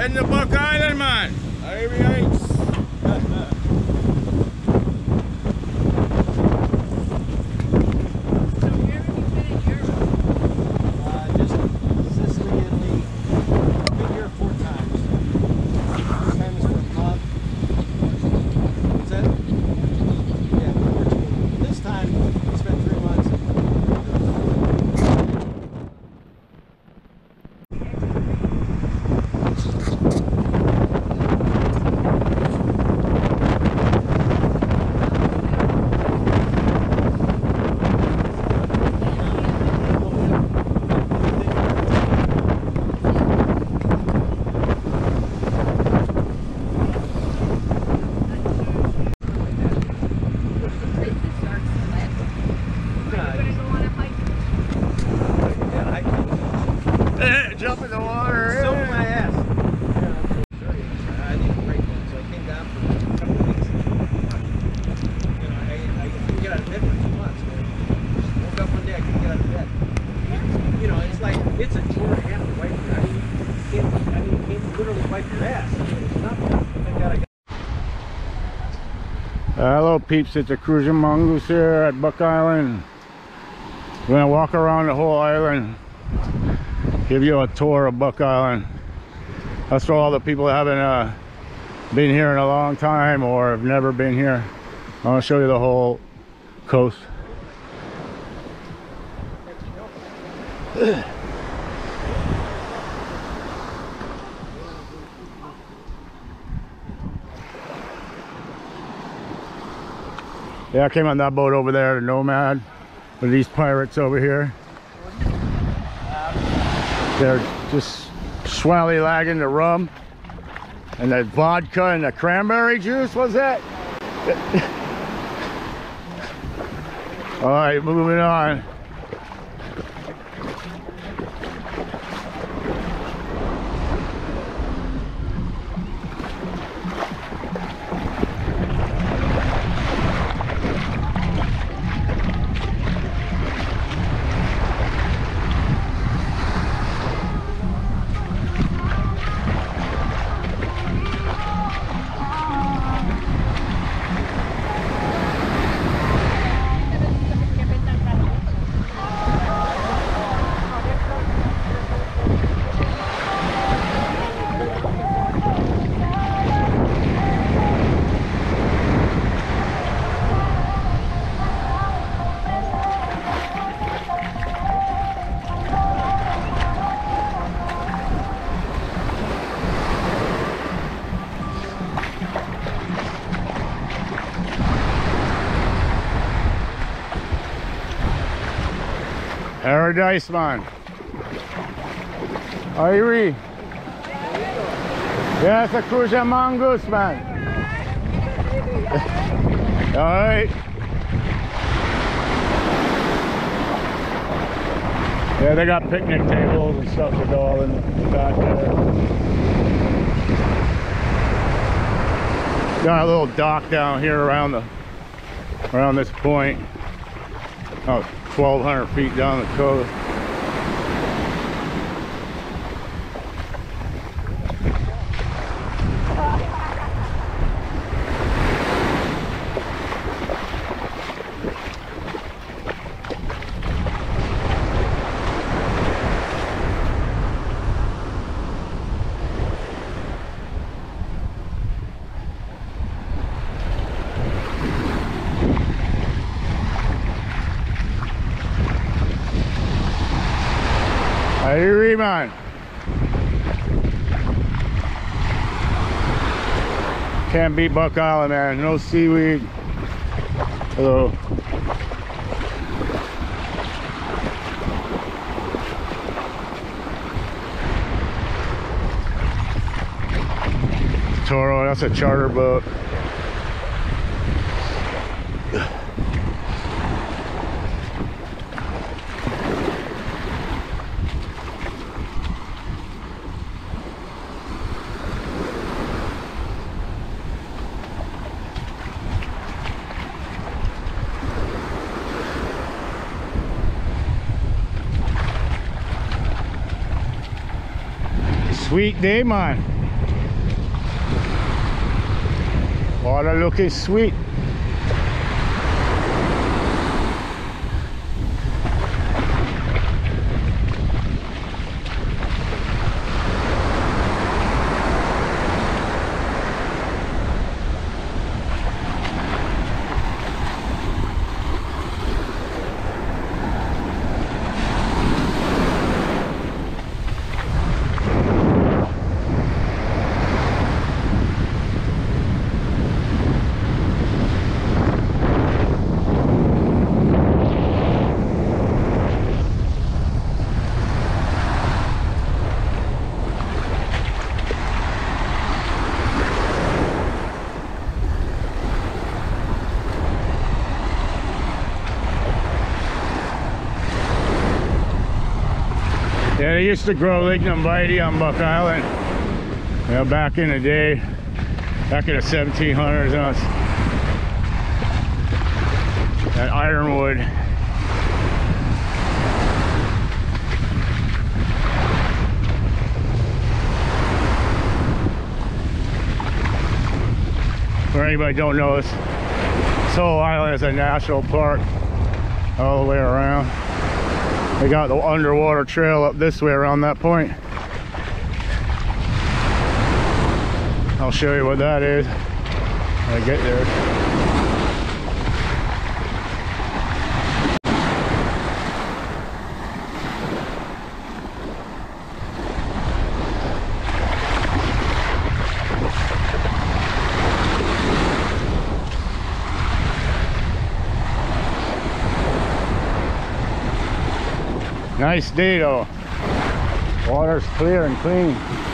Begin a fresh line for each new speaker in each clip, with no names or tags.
Heading to Buck Island, man. Ivy Heights. Jump in the water.
Soak my ass. I need a break one, so I came down for a couple of weeks. You know, I couldn't get out of bed for 2 months. Man. Woke up one day, I couldn't get out of bed. You know, it's like it's a chore to have to wipe your ass. You can't literally wipe your ass. It's nothing. Thank God I got.
Hello peeps, it's a Cruising Mongoose here at Buck Island. We're gonna walk around the whole island, give you a tour of Buck Island. That's for all the people that haven't been here in a long time or have never been here. I want to show you the whole coast. Yeah, I came on that boat over there, the Nomad, with these pirates over here. They're just swally-lagging the rum and the vodka and the cranberry juice. What's that? All right, moving on. Paradise, man. Irie. Yeah, it's a Cruising Mongoose, man. All right. Yeah, they got picnic tables and stuff to go all in the back there. Got a little dock down here around this point. Oh, 1,200 feet down the coast. Hey, man. Can't beat Buck Island, man. No seaweed. Hello. Toro, that's a charter boat. Sweet day, man. Water looking sweet. Yeah, they used to grow lignum vitae on Buck Island, you know, back in the day, back in the 1700s. That ironwood. For anybody who don't know, this whole island is a national park all the way around. They got the underwater trail up this way around that point. I'll show you what that is when I get there. Nice day though. Water's clear and clean.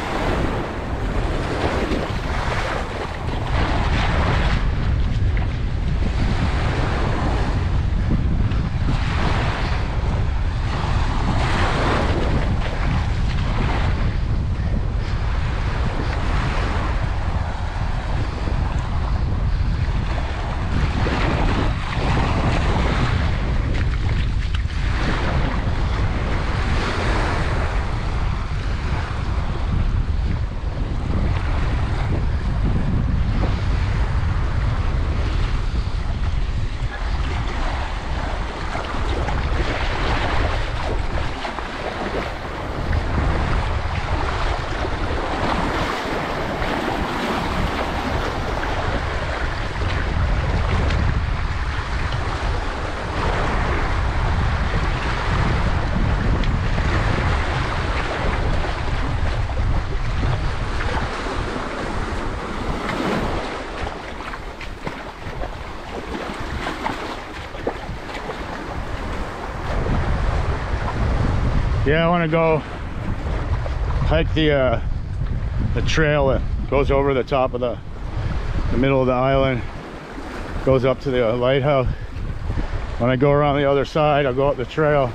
Yeah, I want to go hike the trail that goes over the top of the middle of the island, goes up to the lighthouse. When I go around the other side, I'll go up the trail.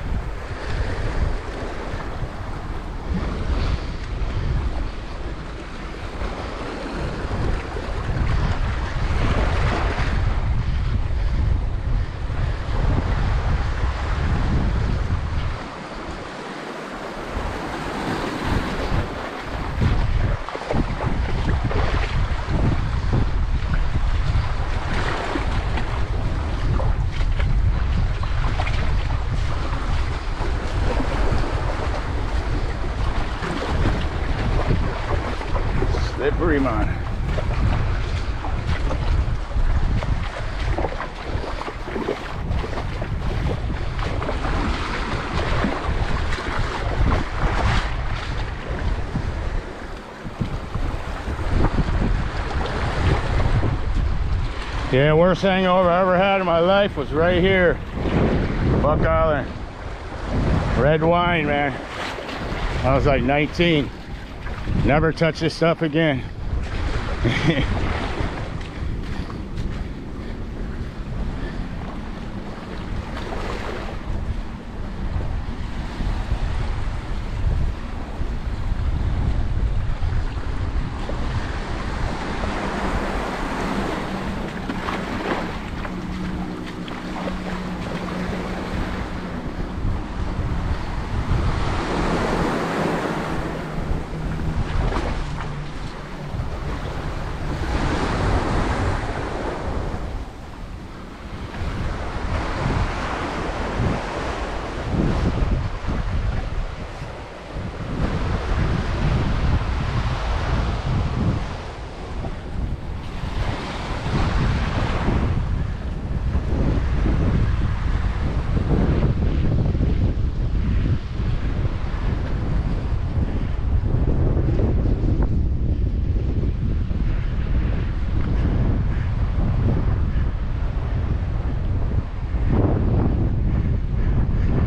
Slippery, man. Yeah, worst hangover I ever had in my life was right here, Buck Island. Red wine, man. I was like 19. Never touch this stuff again.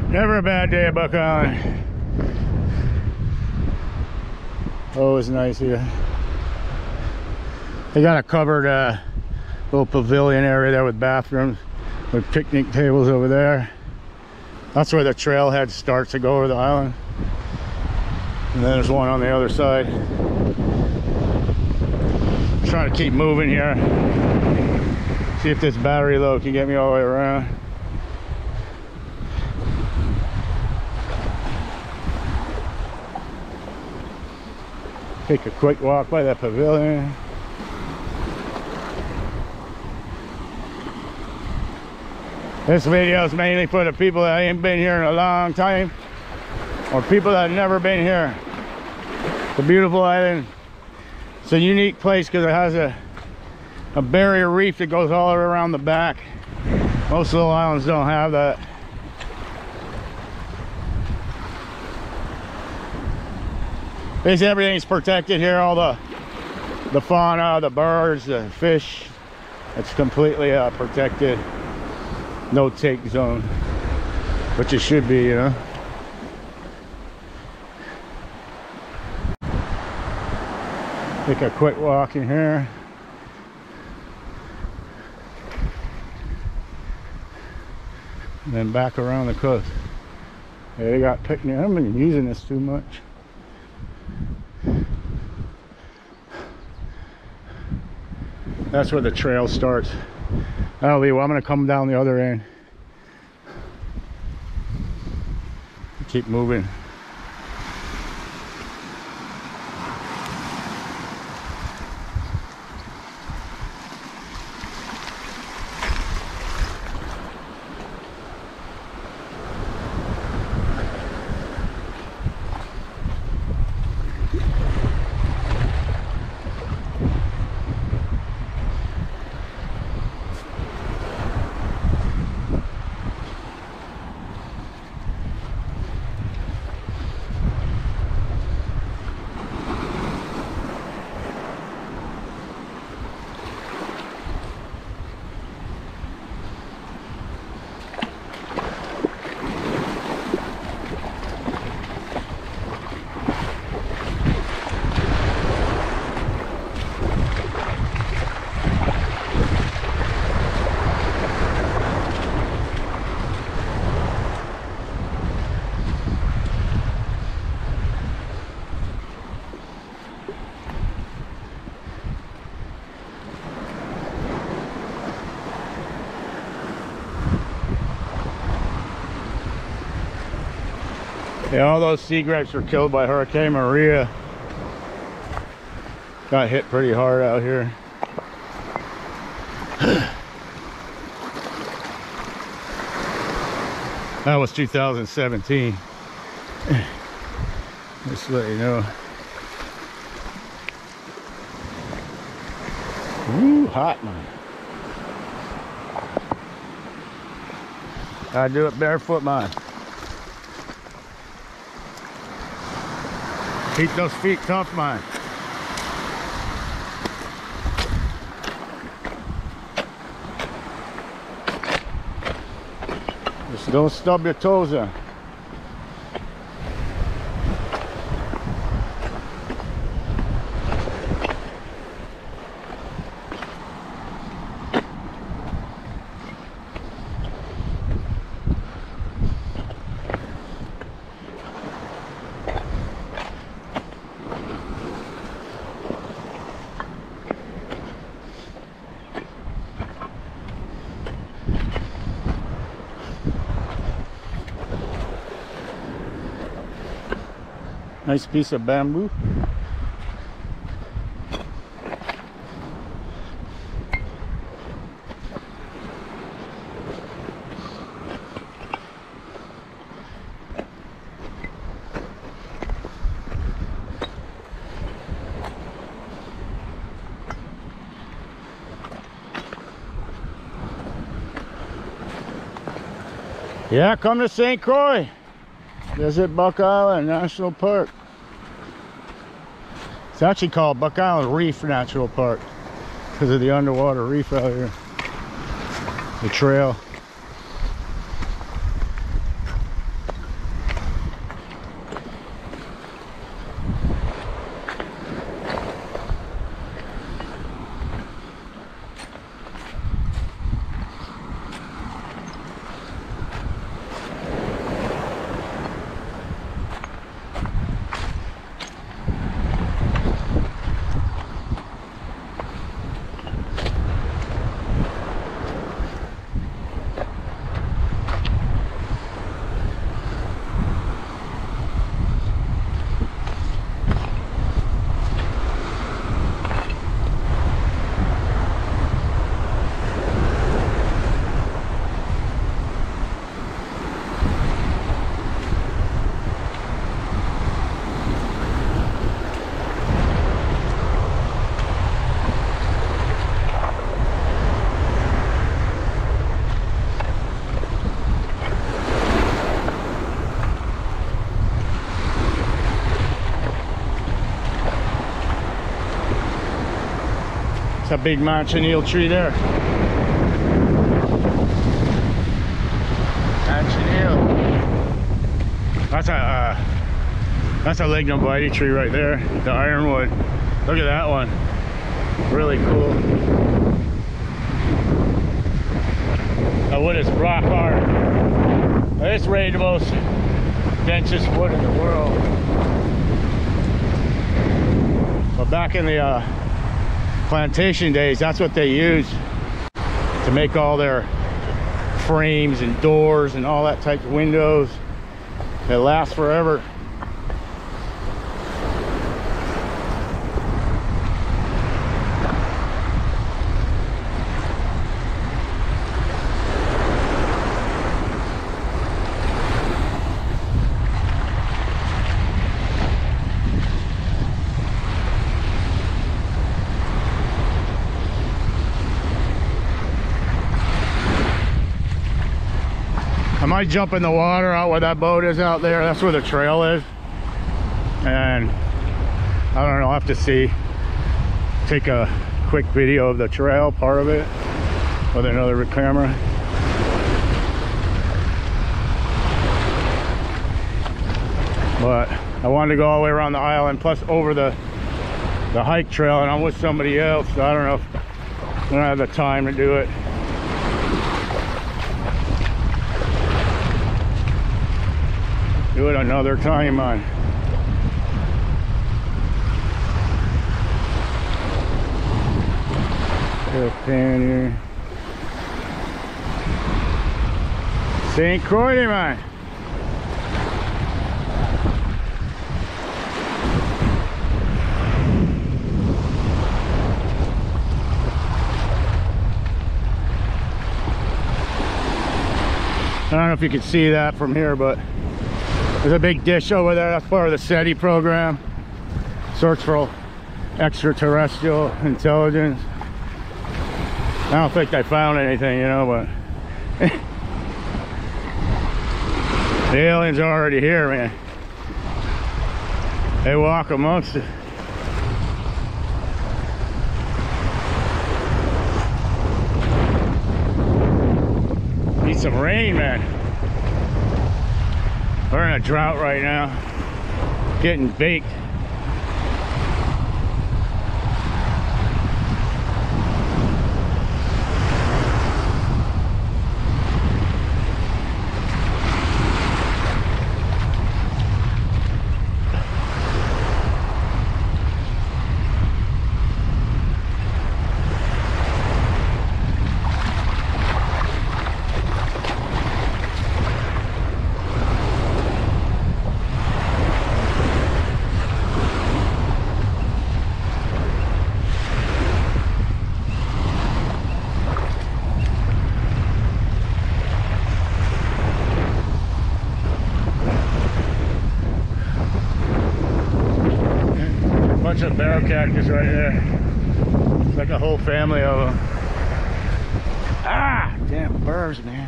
Never a bad day at Buck Island. Always nice here. They got a covered little pavilion area there with bathrooms, with picnic tables over there. That's where the trailhead starts to go over the island. And then there's one on the other side. I'm trying to keep moving here. See if this battery load can get me all the way around. Take a quick walk by that pavilion. This video is mainly for the people that ain't been here in a long time, or people that have never been here. It's a beautiful island. It's a unique place because it has a barrier reef that goes all around the back. Most little islands don't have that. Basically everything's protected here, all the fauna, the birds, the fish. It's completely protected. No take zone, which it should be, you know. Take a quick walk in here. And then back around the coast. Yeah, they got picnic. I haven't been using this too much. That's where the trail starts. That'll be, well, I'm gonna come down the other end. Keep moving. Yeah, all those sea grapes were killed by Hurricane Maria. Got hit pretty hard out here. That was 2017. Just to let you know. Ooh, hot, man. Gotta do it barefoot, man. Keep those feet tough, man. Just don't stub your toes in. Nice piece of bamboo. Yeah, come to St. Croix. Visit Buck Island National Park. It's actually called Buck Island Reef Natural Park because of the underwater reef out here. The trail. It's a big manchineel tree there. Manchineel. That's a lignobite tree right there. The ironwood. Look at that one. Really cool. That wood is rock hard. It's rated the most densest wood in the world. But back in the plantation days, that's what they used to make all their frames and doors and all that type of windows that last forever. I might jump in the water out where that boat is out there. That's where the trail is. And I don't know, I'll have to see. Take a quick video of the trail, part of it, with another camera. But I wanted to go all the way around the island, plus over the hike trail, and I'm with somebody else, so I don't know if I don't have the time to do it. Do it another time, man. Pan here. ST Croix, man. I don't know if you can see that from here, but there's a big dish over there. That's part of the SETI program. Search for extraterrestrial intelligence. I don't think they found anything, you know, but the aliens are already here, man. They walk amongst it. Need some rain, man. We're in a drought right now. Getting baked. Bunch of barrel cactus right there. It's like a whole family of them. Ah, damn birds, man.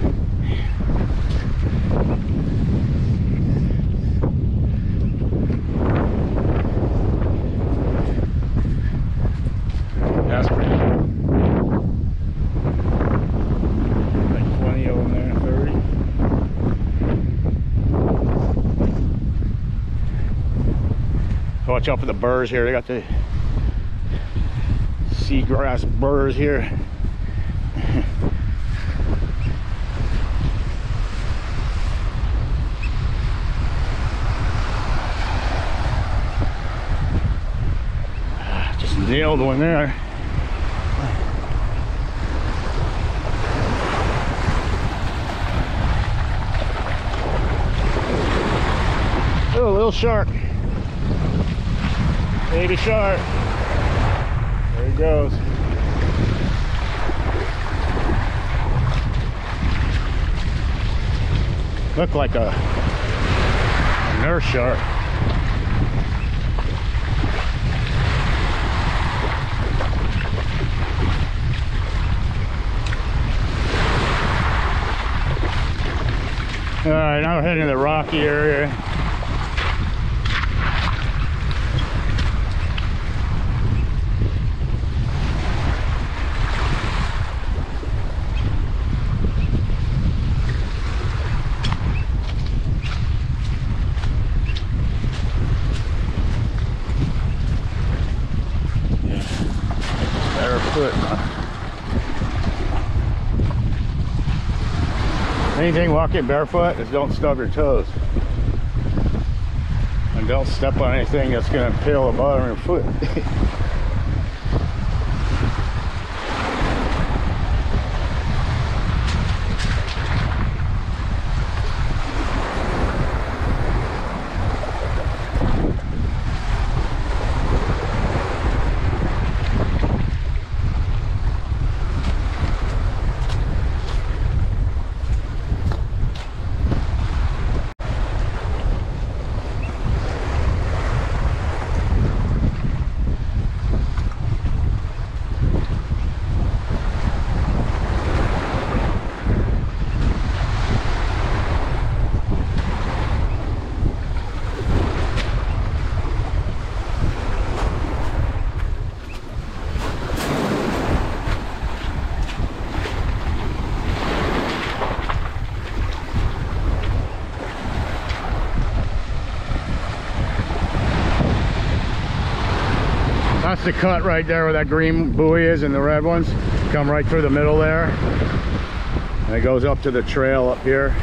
That's pretty cool. Like 20 of them there, 30. Watch out for the burrs here. They got the seagrass burrs here. Just nailed one there. Oh, a little shark. Baby shark. There he goes. Look like a nurse shark. All right, now we're heading to the rocky area. Anything walking barefoot is don't stub your toes. And don't step on anything that's going to impale the bottom of your foot. That's the cut right there where that green buoy is and the red ones. Come right through the middle there. And it goes up to the trail up here.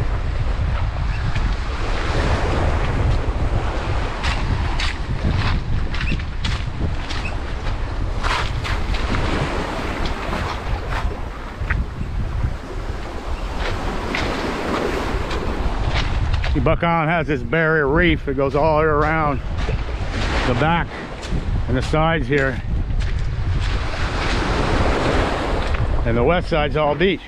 See, Buck Island has this barrier reef. It goes all around the back and the sides here, and the west side's all beach.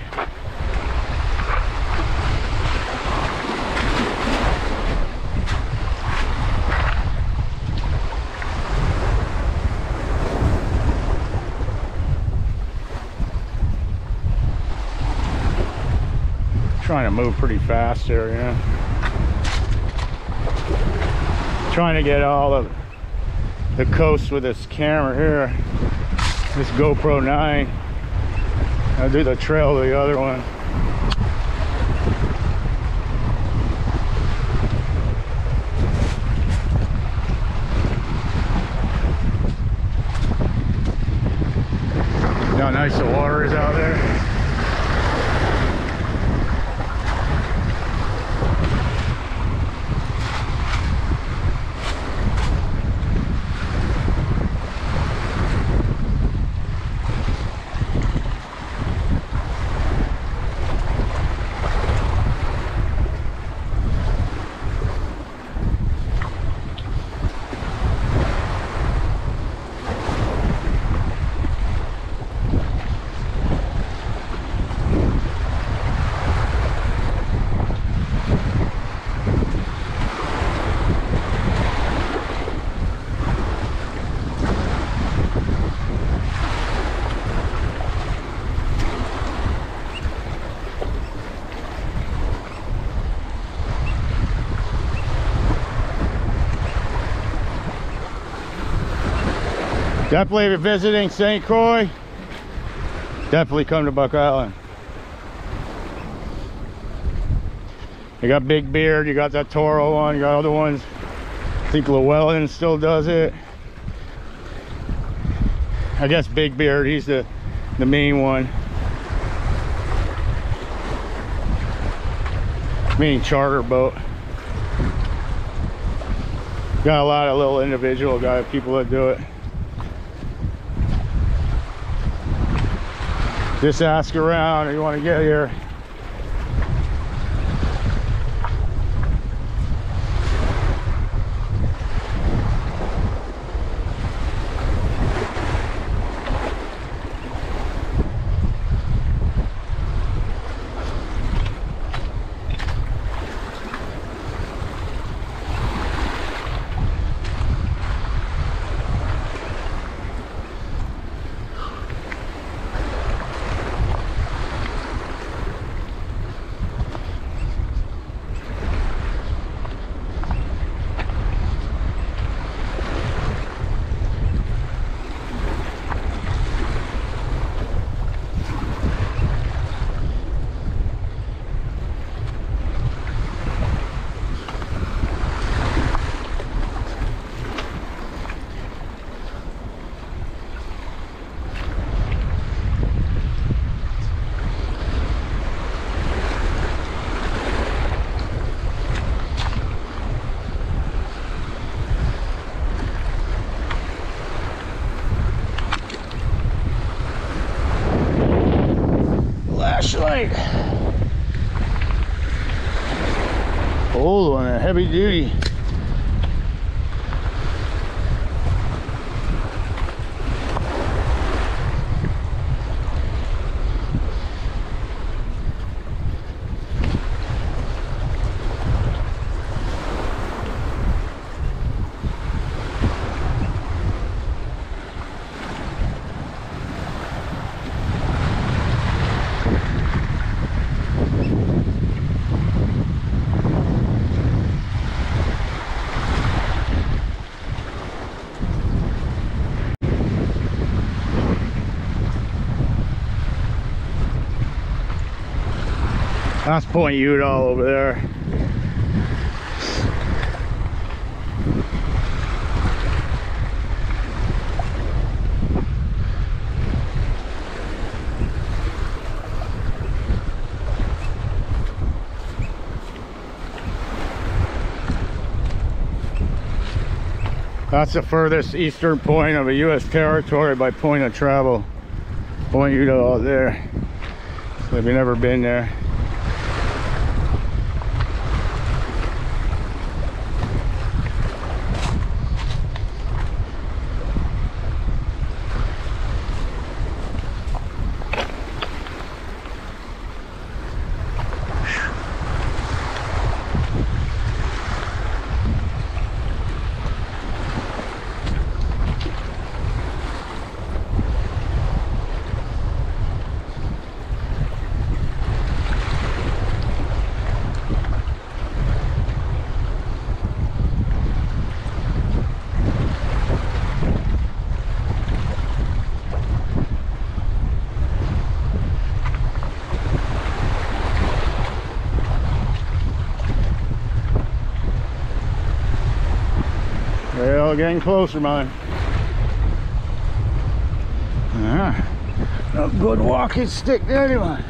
Trying to move pretty fast here, yeah. Trying to get all of the coast with this camera here, this GoPro 9. I'll do the trail to the other one. See how nice the water is out there. Definitely, if you're visiting St. Croix, definitely come to Buck Island. You got Big Beard, you got that Toro one, you got other ones. I think Llewellyn still does it. I guess Big Beard, he's the main one. Main charter boat. Got a lot of little individual people that do it. Just ask around if you want to get here. Old one, a heavy duty. That's Point Udall over there. That's the furthest eastern point of a U.S. territory by point of travel. Point Udall out there. So if you've never been there. Well, getting closer, man. A good walking stick there, anyway.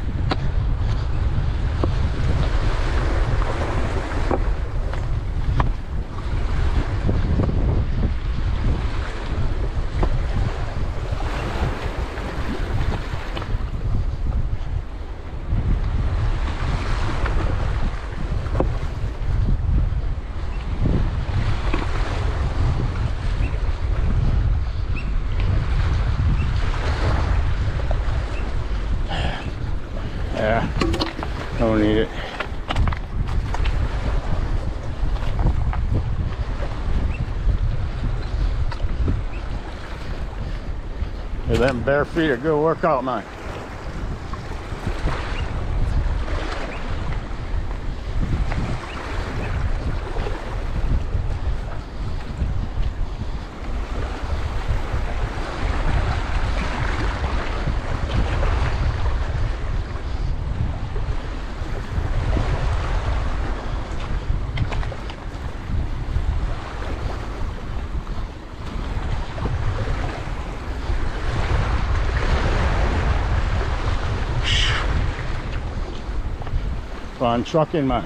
Yeah, don't need it. Hey, them bare feet are good workout, man. Fun trucking, man.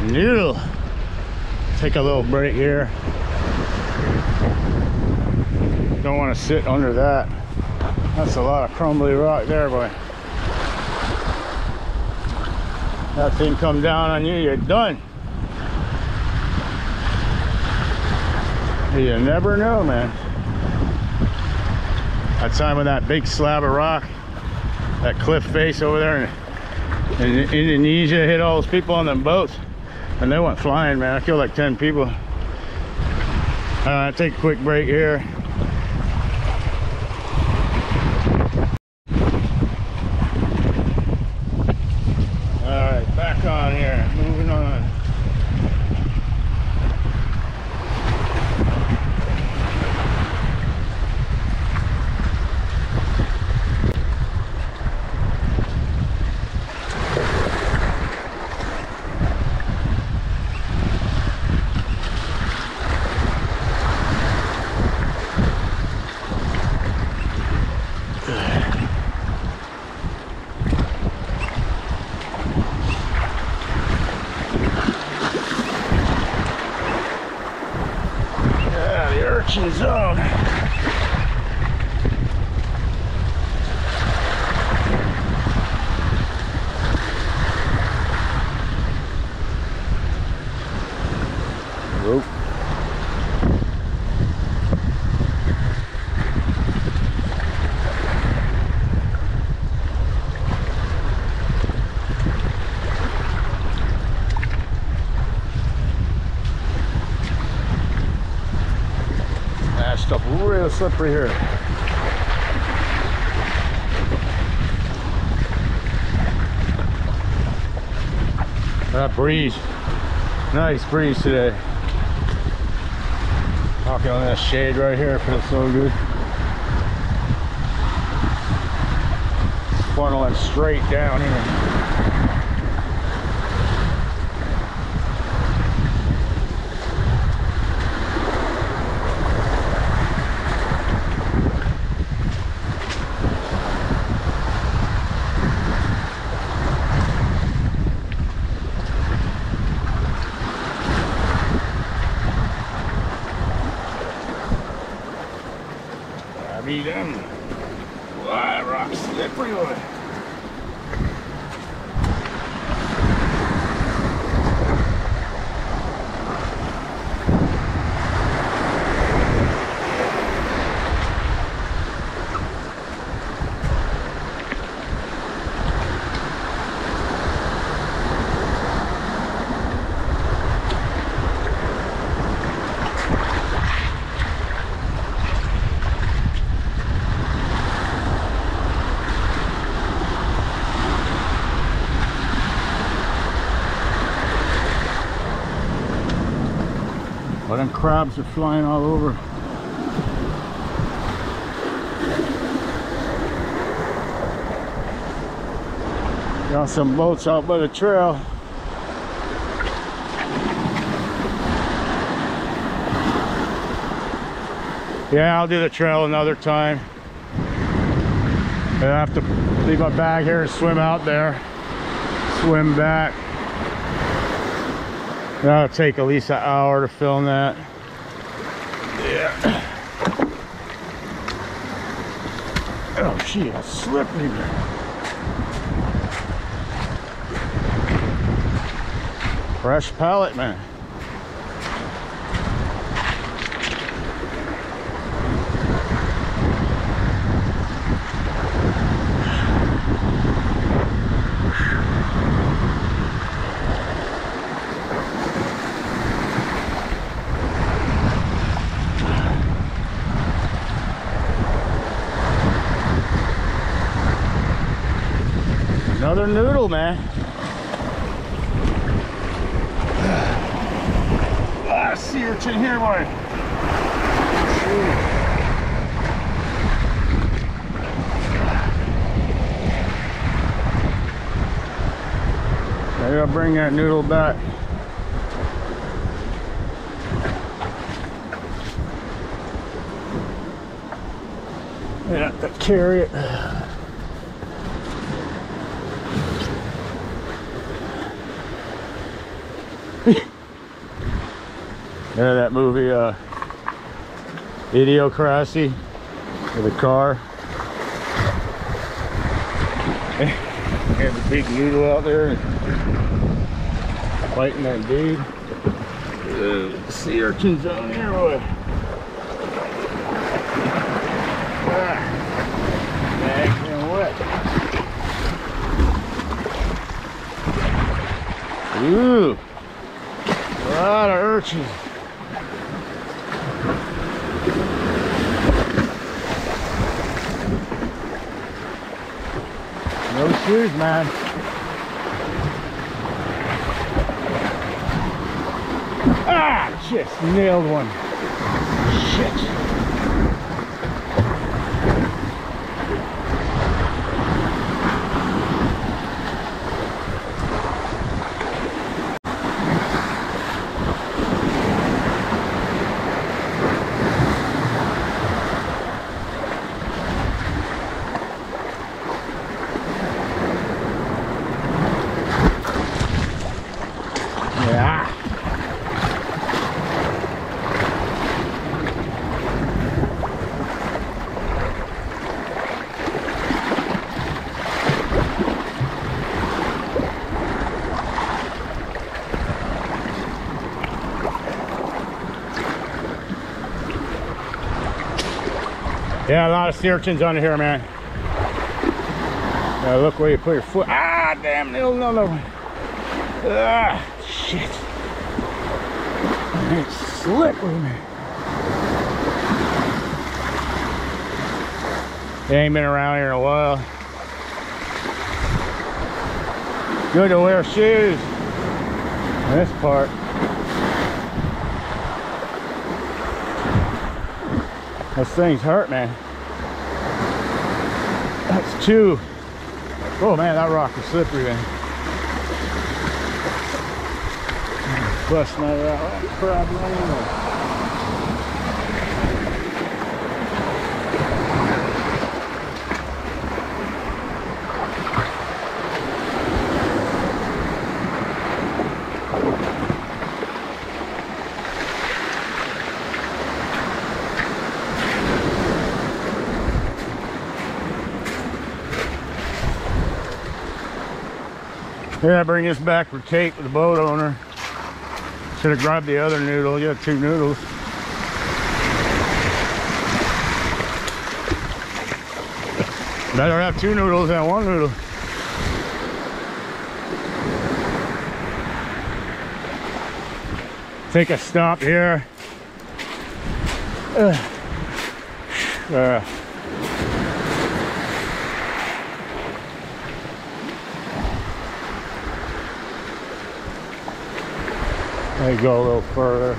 noodle. Take a little break here. Don't want to sit under that. That's a lot of crumbly rock there, boy. That thing come down on you, you're done. You never know, man. That time with that big slab of rock, that cliff face over there in Indonesia, hit all those people on them boats, and they went flying, man. I killed like 10 people. Take a quick break here. All right, back on here, moving on. Zone. Whoop. Stuff real slippery here. That breeze, nice breeze today. Walking on that shade right here, feels so good. Funneling straight down here. Be them. Why, rock slippery one. Well, them crabs are flying all over. Got some boats out by the trail. Yeah, I'll do the trail another time. I have to leave my bag here and swim out there. Swim back. That'll take at least an hour to film that. Yeah. Oh shit, it's slippery. Fresh pallet, man. Another noodle, man. Ah, sea urchin here, boy. Maybe I'll bring that noodle back. I have to carry it. Yeah, that movie, Idiocracy, with a car. And the big noodle out there fighting that dude. Sea urchins on here. Boy. Back and wet. Ooh, a lot of urchins. No shoes, man. Ah, just nailed one. Shit. Yeah. Yeah, a lot of sea urchins under here, man. Look where you put your foot. Ah, damn, no. Ah, shit. It's slippery, man. They ain't been around here in a while. Good to wear shoes in this part. Those things hurt, man. That's two. Oh man, that rock is slippery, man. Bust my crab line. Yeah, bring this back for Kate, with the boat owner. Should have grabbed the other noodle. You got two noodles. Better have two noodles than one noodle. Take a stop here. Let me go a little further.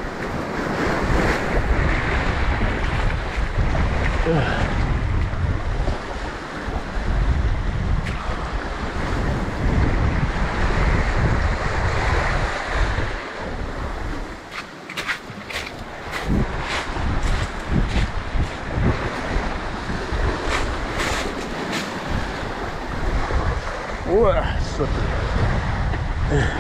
Whoa, slippery.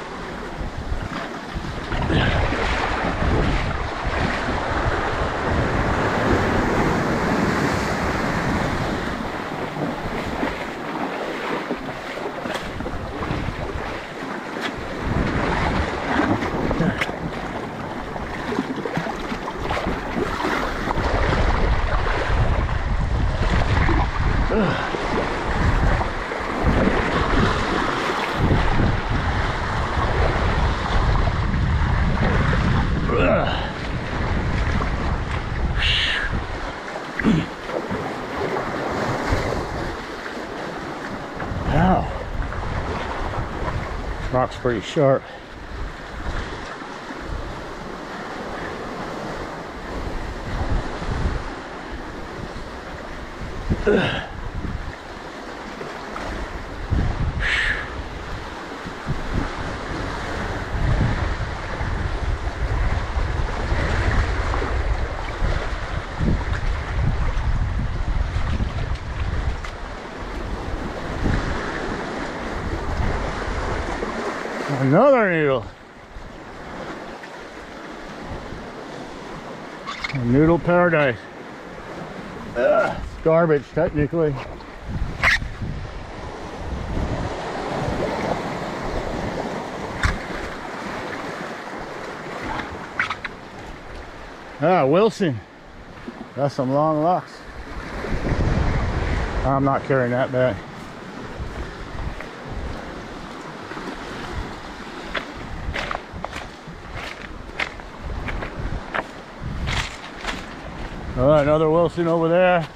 Wow, rock's pretty sharp. Another needle. Noodle paradise. It's garbage, technically. Ah, Wilson. Got some long locks. I'm not carrying that bag. All right, another Wilson over there.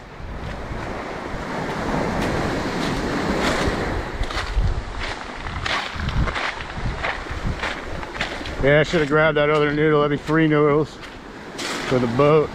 Yeah, I should have grabbed that other noodle. That'd be 3 noodles for the boat.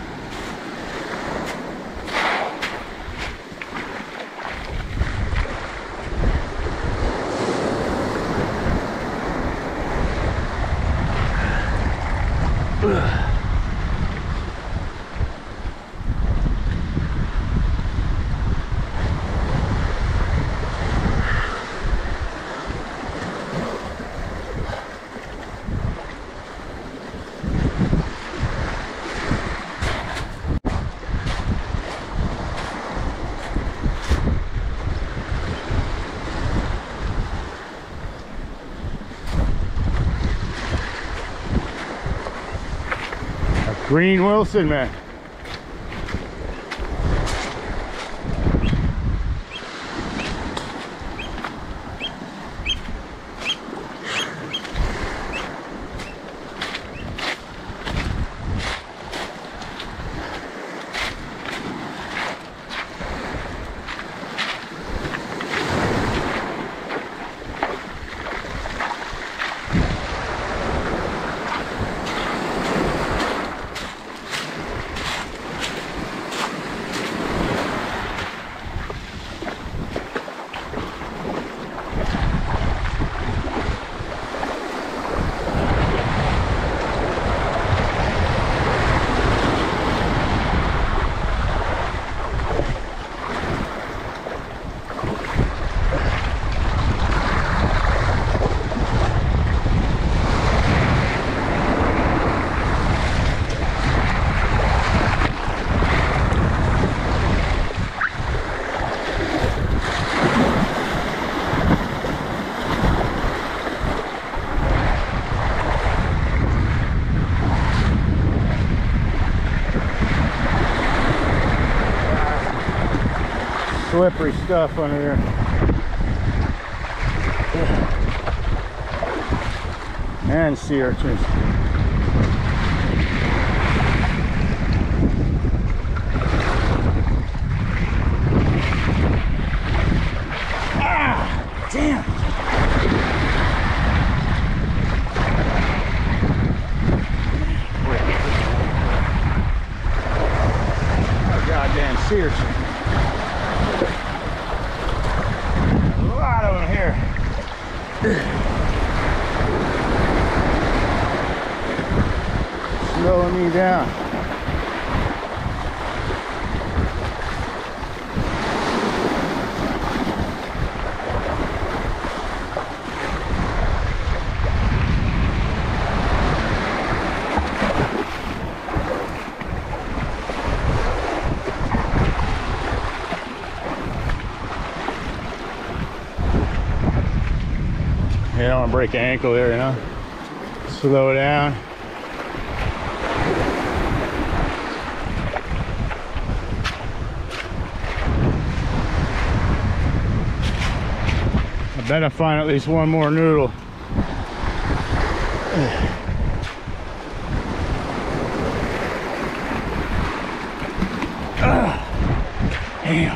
Green Wilson, man. Slippery stuff under here. And sea urchins. Ah, damn. Oh, goddamn sea urchin. Slowing me down. Yeah, I don't want to break an ankle there, you know. Slow it down. I bet I find at least one more noodle. Damn.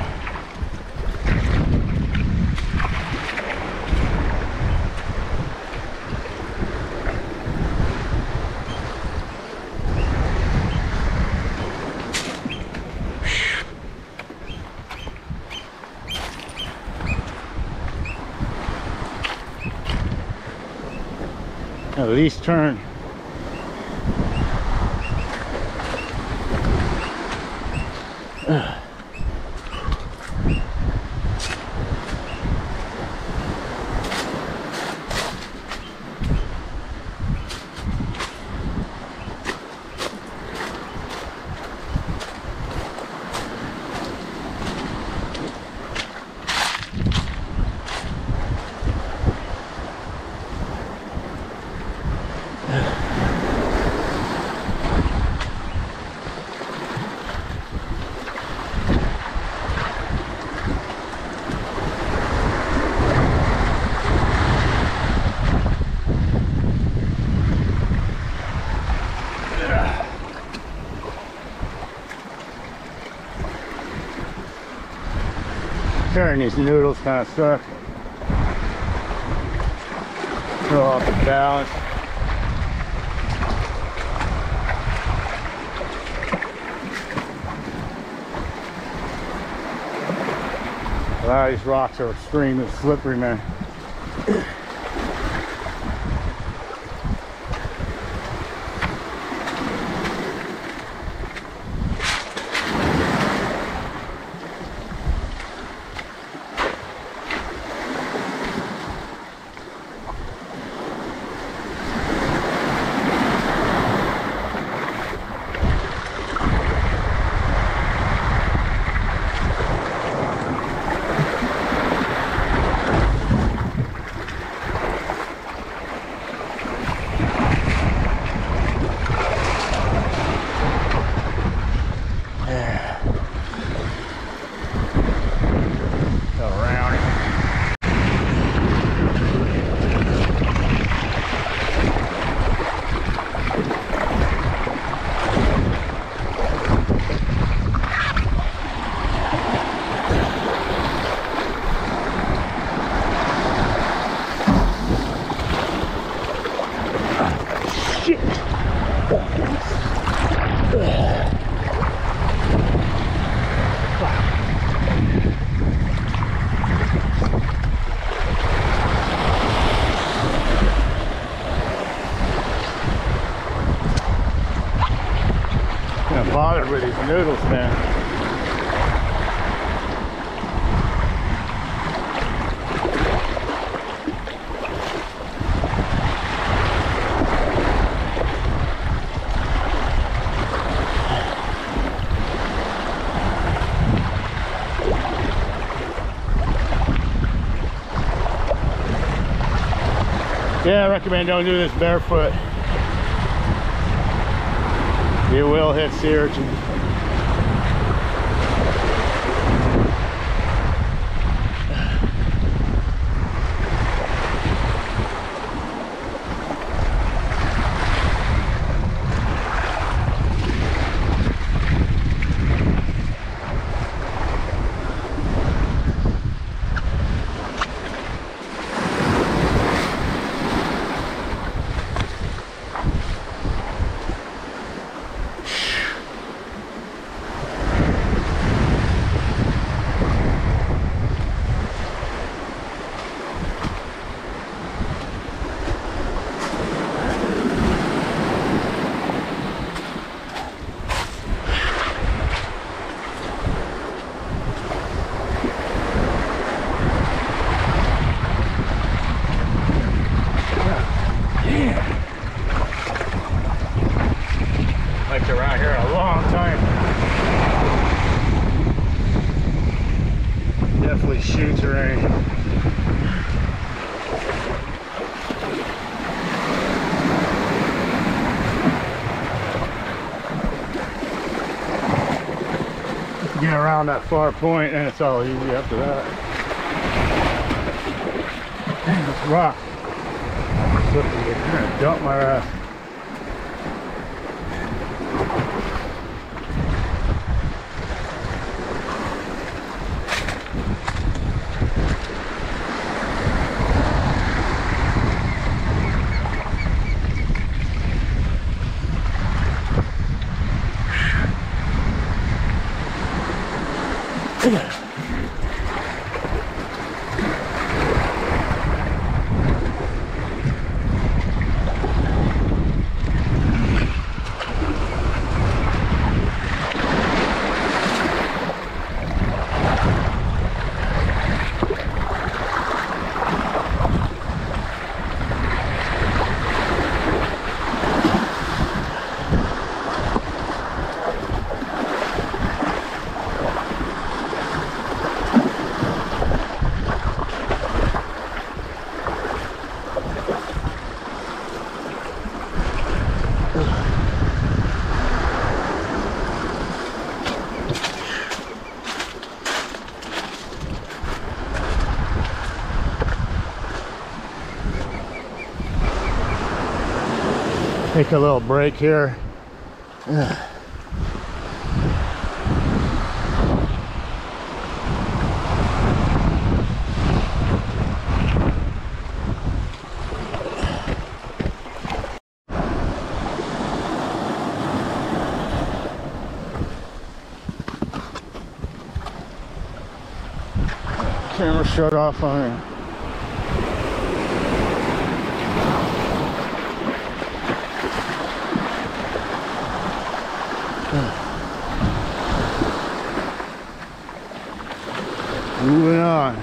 At least turn. Carrying these noodles kind of suck. Throw off the balance. A lot of these rocks are extremely slippery, man. Bothered with these noodles, man. Yeah, I recommend don't do this barefoot. You will hit sea urchins. Around here a long time. Definitely shoots rain. Get around that far point and it's all easy after that. Dang, this rock. I'm gonna dump my ass. Take a little break here. camera shut off on me. Moving on.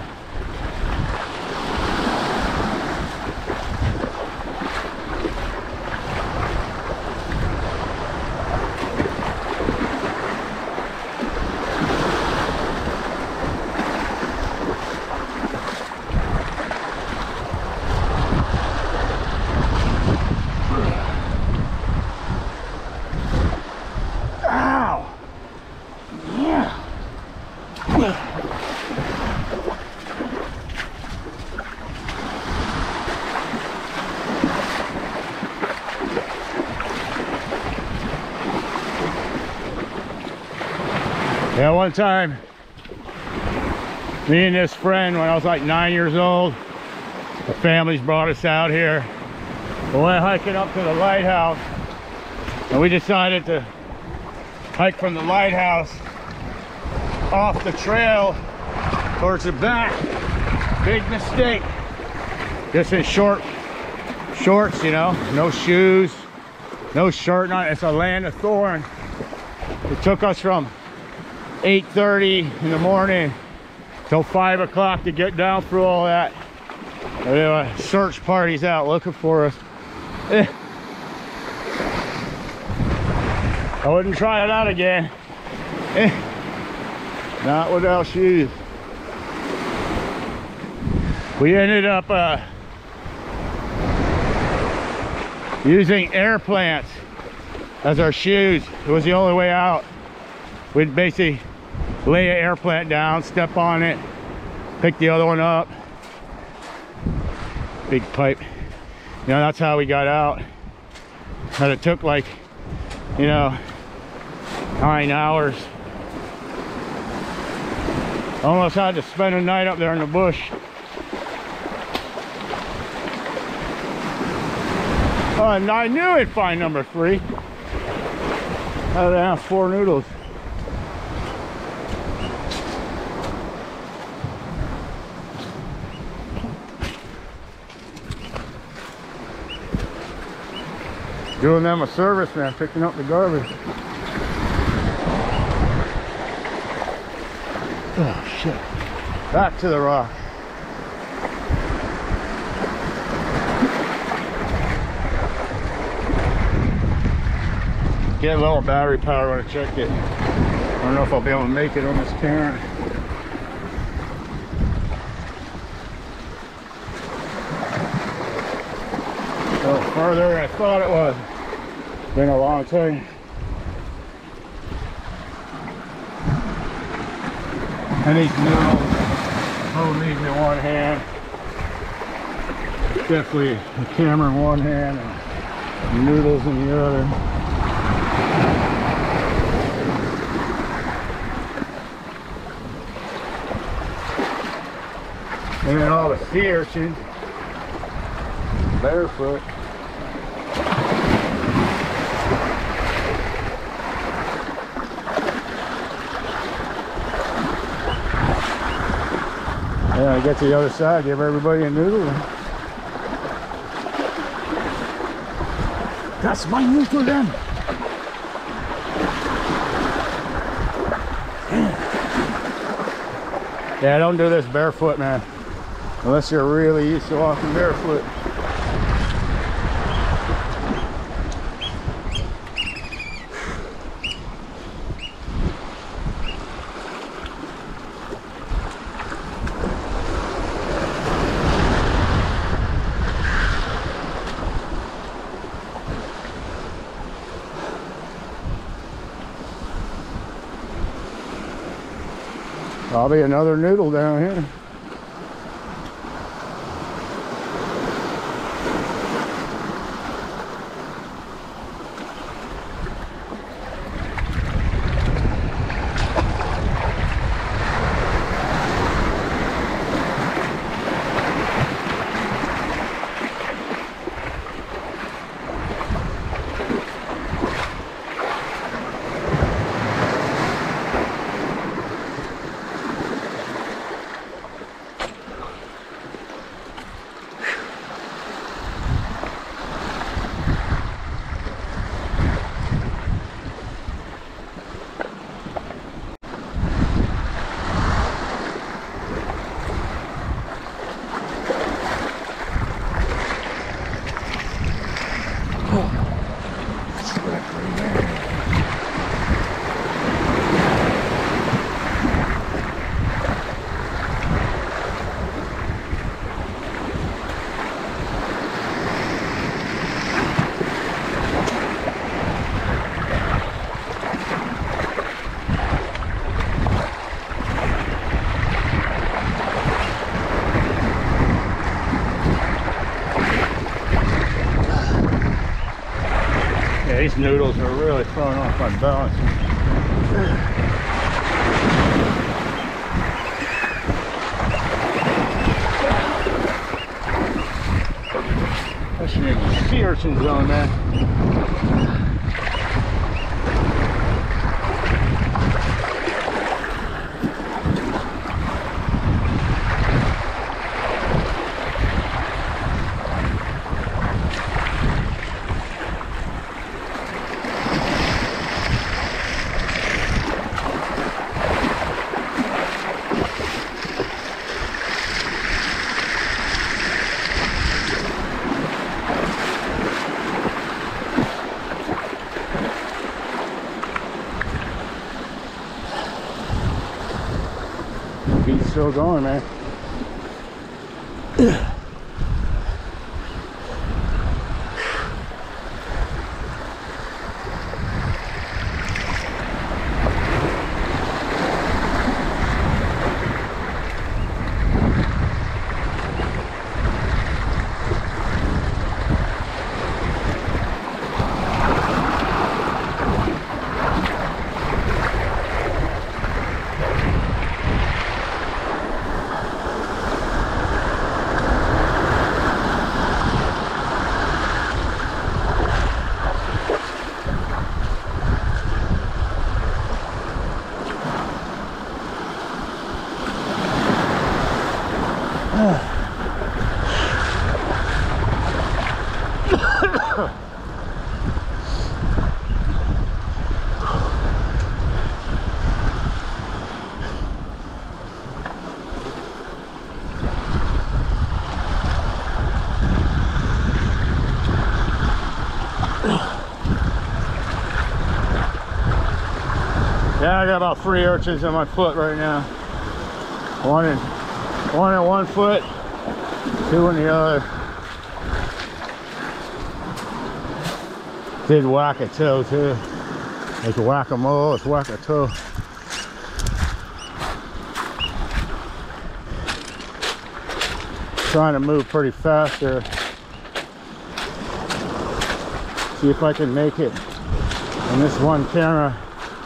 Yeah, one time, me and this friend, when I was like 9 years old, the families brought us out here. We went hiking up to the lighthouse, and we decided to hike from the lighthouse off the trail towards the back. Big mistake. Just in shorts, you know, no shoes, no shirt on. It's a land of thorn. It took us from 8:30 in the morning till 5 o'clock to get down through all that. There were search parties out looking for us. I wouldn't try it out again. Not without shoes. We ended up using air plants as our shoes. It was the only way out. We'd basically lay an air plant down, step on it, pick the other one up. Big pipe. You know, that's how we got out. But it took like, you know, 9 hours. Almost had to spend a night up there in the bush. Oh, and I knew I'd find number 3. Oh, they have 4 noodles. Doing them a service, man, picking up the garbage. Oh shit. Back to the rock. Get a little battery power when I check it. I don't know if I'll be able to make it on this camera. A little further than I thought it was. Been a long time. And these noodles, hold these in one hand. Definitely the camera in one hand and noodles in the other. And then all the sea urchins, barefoot. Yeah, I get to the other side, give everybody a noodle. That's my noodle then. Yeah, don't do this barefoot, man. Unless you're really used to walking barefoot. Probably another noodle down here. Yeah, these noodles are really throwing off my balance. I should have sea urchins on there. Beat's still going, man. Yeah, I got about 3 urchins on my foot right now. One in one foot, 2 in the other. Did whack a toe too. It's whack-a-mole, it's whack-a-toe. Trying to move pretty fast there. See if I can make it on this one camera.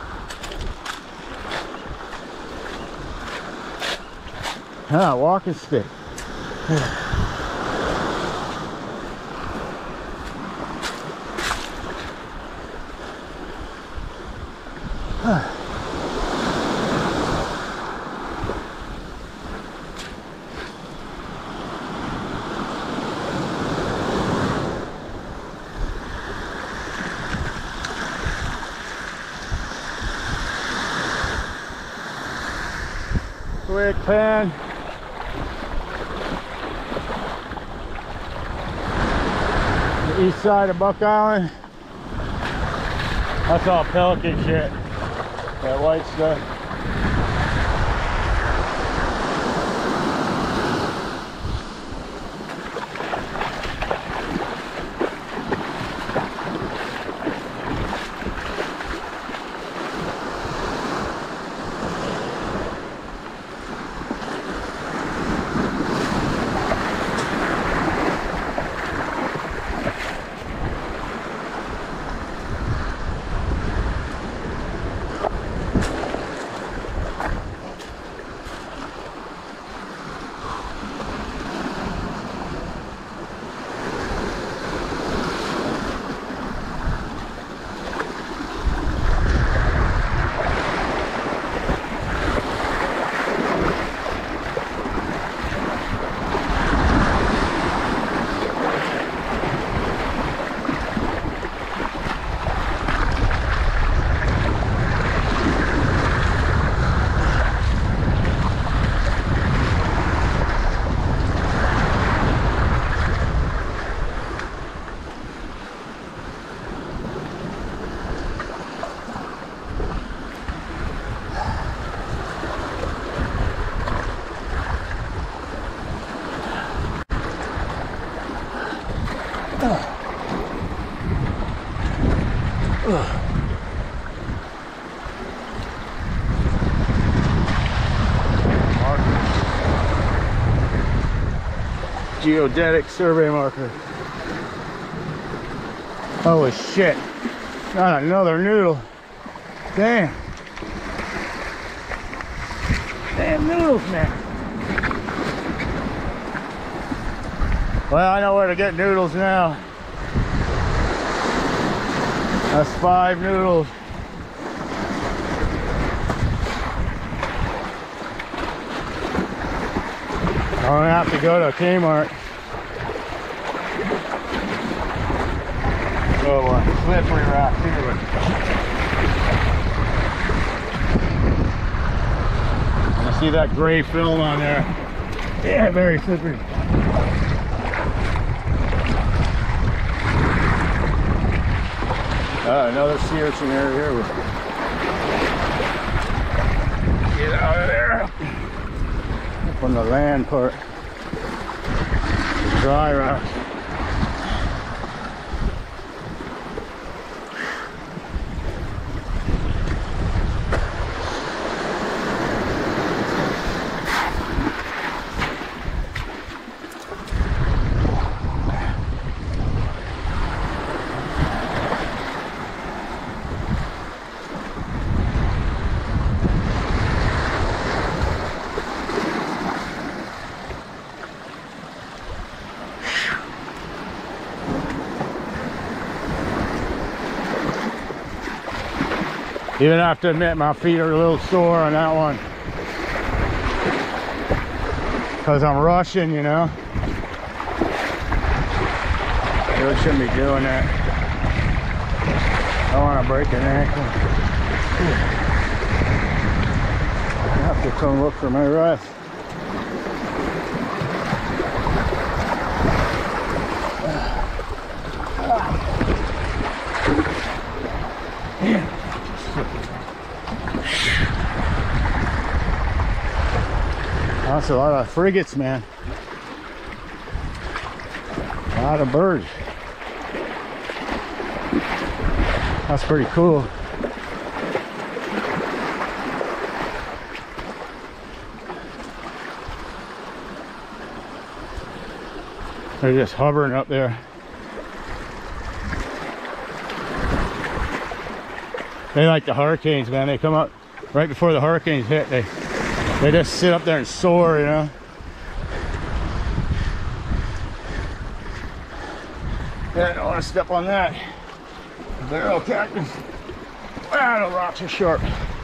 Ah, walking stick. Quick pan. The east side of Buck Island. That's all pelican shit. That white stuff. Geodetic survey marker. Holy shit. Got another noodle. Damn. Damn noodles, man. Well, I know where to get noodles now. That's 5 noodles. I'm gonna have to go to Kmart. Oh boy, slippery rock. You see that gray film on there? Yeah, very slippery. Another sea urchin area here. Get out of there. Up on the land part. The dry rock. Even have to admit my feet are a little sore on that one. Because I'm rushing, you know. Really shouldn't be doing that. I don't want to break an ankle. I have to come look for my rest. That's a lot of frigates, man. A lot of birds. That's pretty cool. They're just hovering up there. They like the hurricanes, man. They come up right before the hurricanes hit. They just sit up there and soar, you know. Yeah, I don't want to step on that. Barrel cactus. Ah, the rocks are sharp.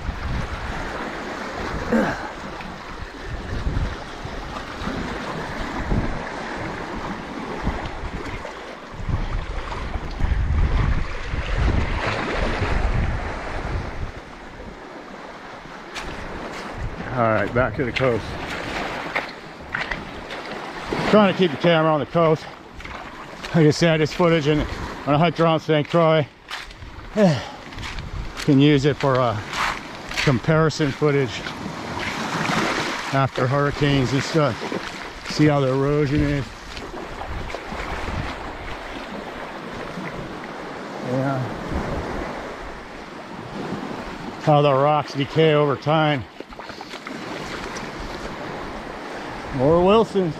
All right, back to the coast. Trying to keep the camera on the coast. Like I said, this footage and when I hiked around St. Croix, can use it for comparison footage after hurricanes and stuff. See how the erosion is. Yeah. How the rocks decay over time. More Wilsons.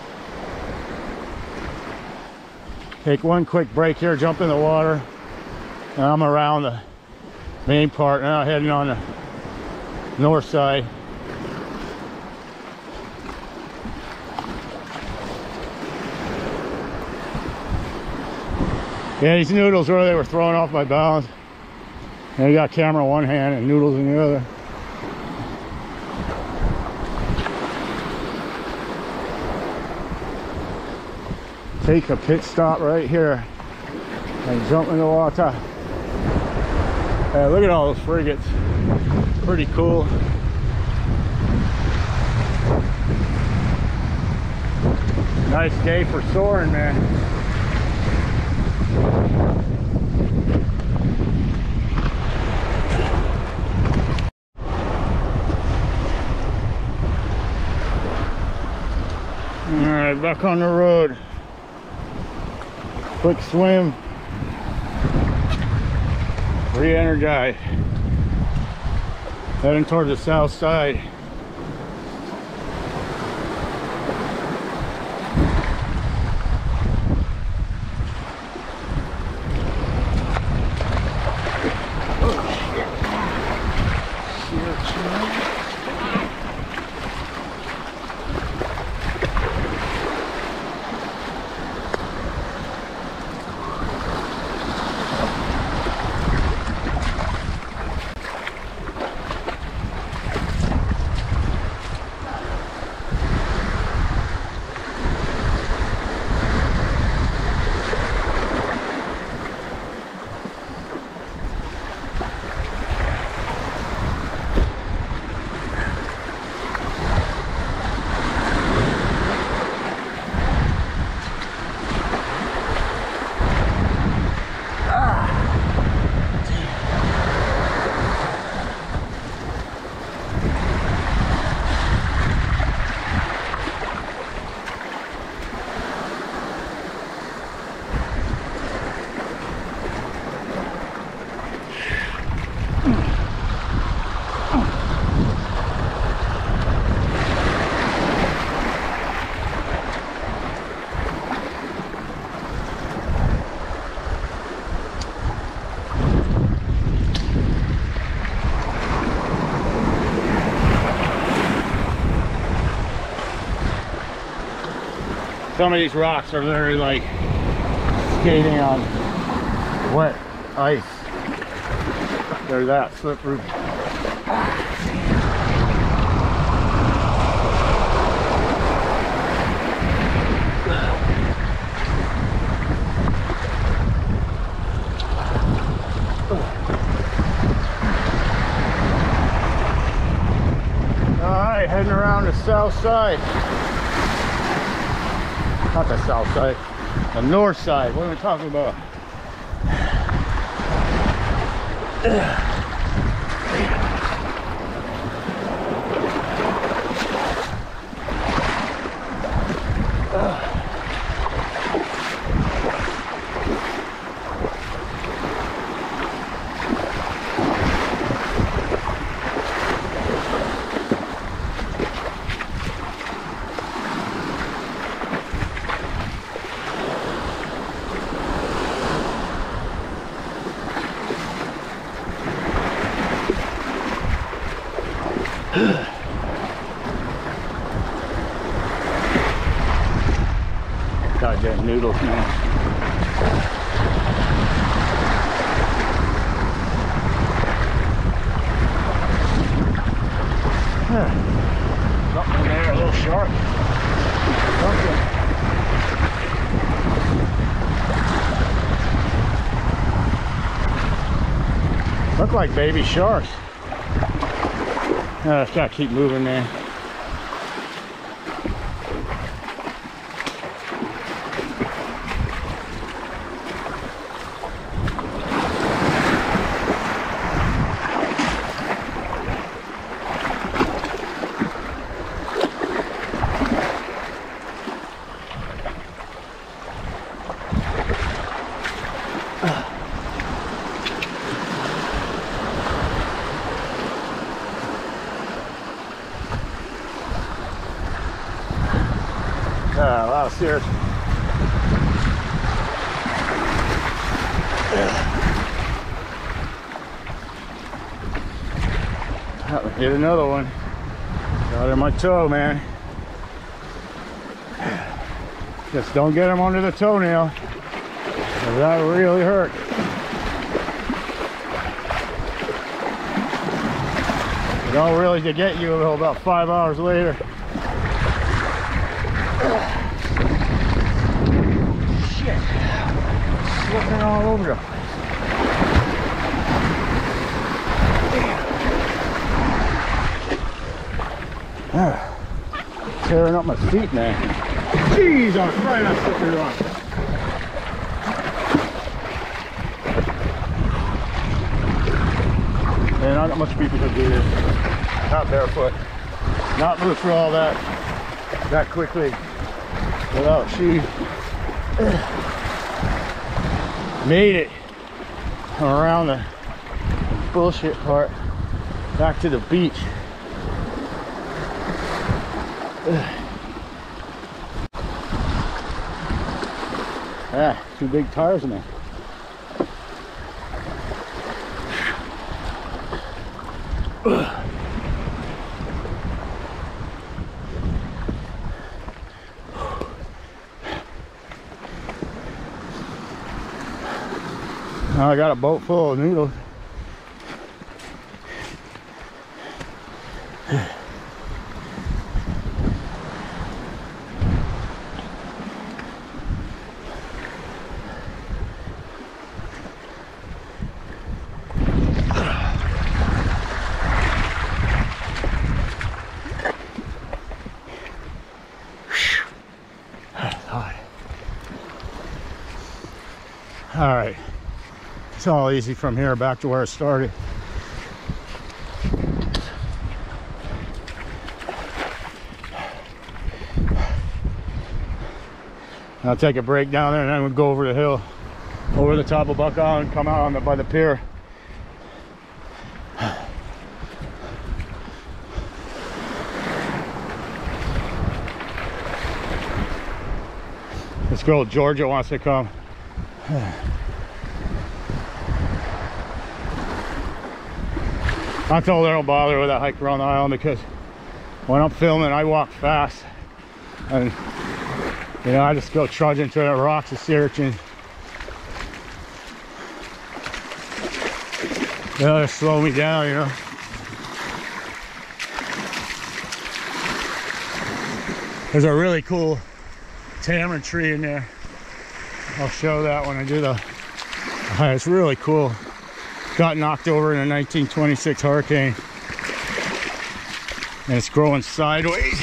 Take one quick break here, jump in the water. And I'm around the main part, now heading on the north side. Yeah, these noodles earlier were throwing off my balance. And I got camera in one hand and noodles in the other. Take a pit stop right here and jump in the water. Look at all those frigates. Pretty cool. Nice day for soaring, man. All right, back on the road. Quick swim, re-energize, heading towards the south side. Some of these rocks are literally like skating on wet ice. They're that slippery. Alright, heading around the south side. Not the south side, the north side. What am I talking about? Goddamn noodles, man. Something in there, a little sharp. Something. Look like baby sharks. I just gotta keep moving there. A lot of sears. Hit another one. Got in my toe, man. Just don't get them under the toenail. That really hurt. They don't really get you until about 5 hours later. Shit. Looking all over the place. Tearing up my feet, man. Jeez, I'm right on slippery rock. Man, not much people could do this. Not barefoot. Not move through all that quickly without shoes. Made it around the bullshit part back to the beach. Ah, 2 big tires in there. Now I got a boat full of noodles. All right, it's all easy from here back to where it started. I'll take a break down there and then we'll go over the hill, over the top of Buck Island, come out on by the pier. This girl Georgia wants to come. I told her don't bother with that hike around the island because when I'm filming I walk fast, and You know, I just go trudging to the rocks and sea urchin. They'll just slow me down, you know. There's a really cool tamarind tree in there. I'll show that when I do the. It's really cool. Got knocked over in a 1926 hurricane. And it's growing sideways.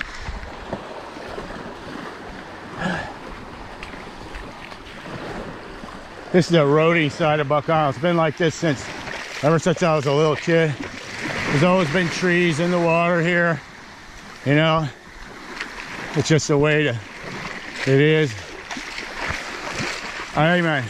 This is the roadie side of Buck Island. It's been like this ever since I was a little kid. There's always been trees in the water here, you know. It's just the way it is. Anyway,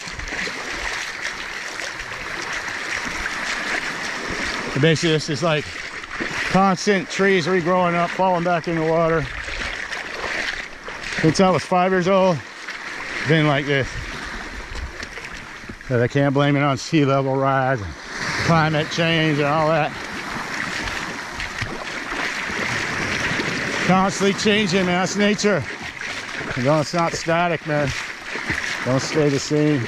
basically this is like constant trees regrowing up, falling back in the water. Since I was 5 years old, it's been like this. But I can't blame it on sea level rise and climate change and all that. Constantly changing, man. That's nature. You know, it's not static, man. Don't stay the same.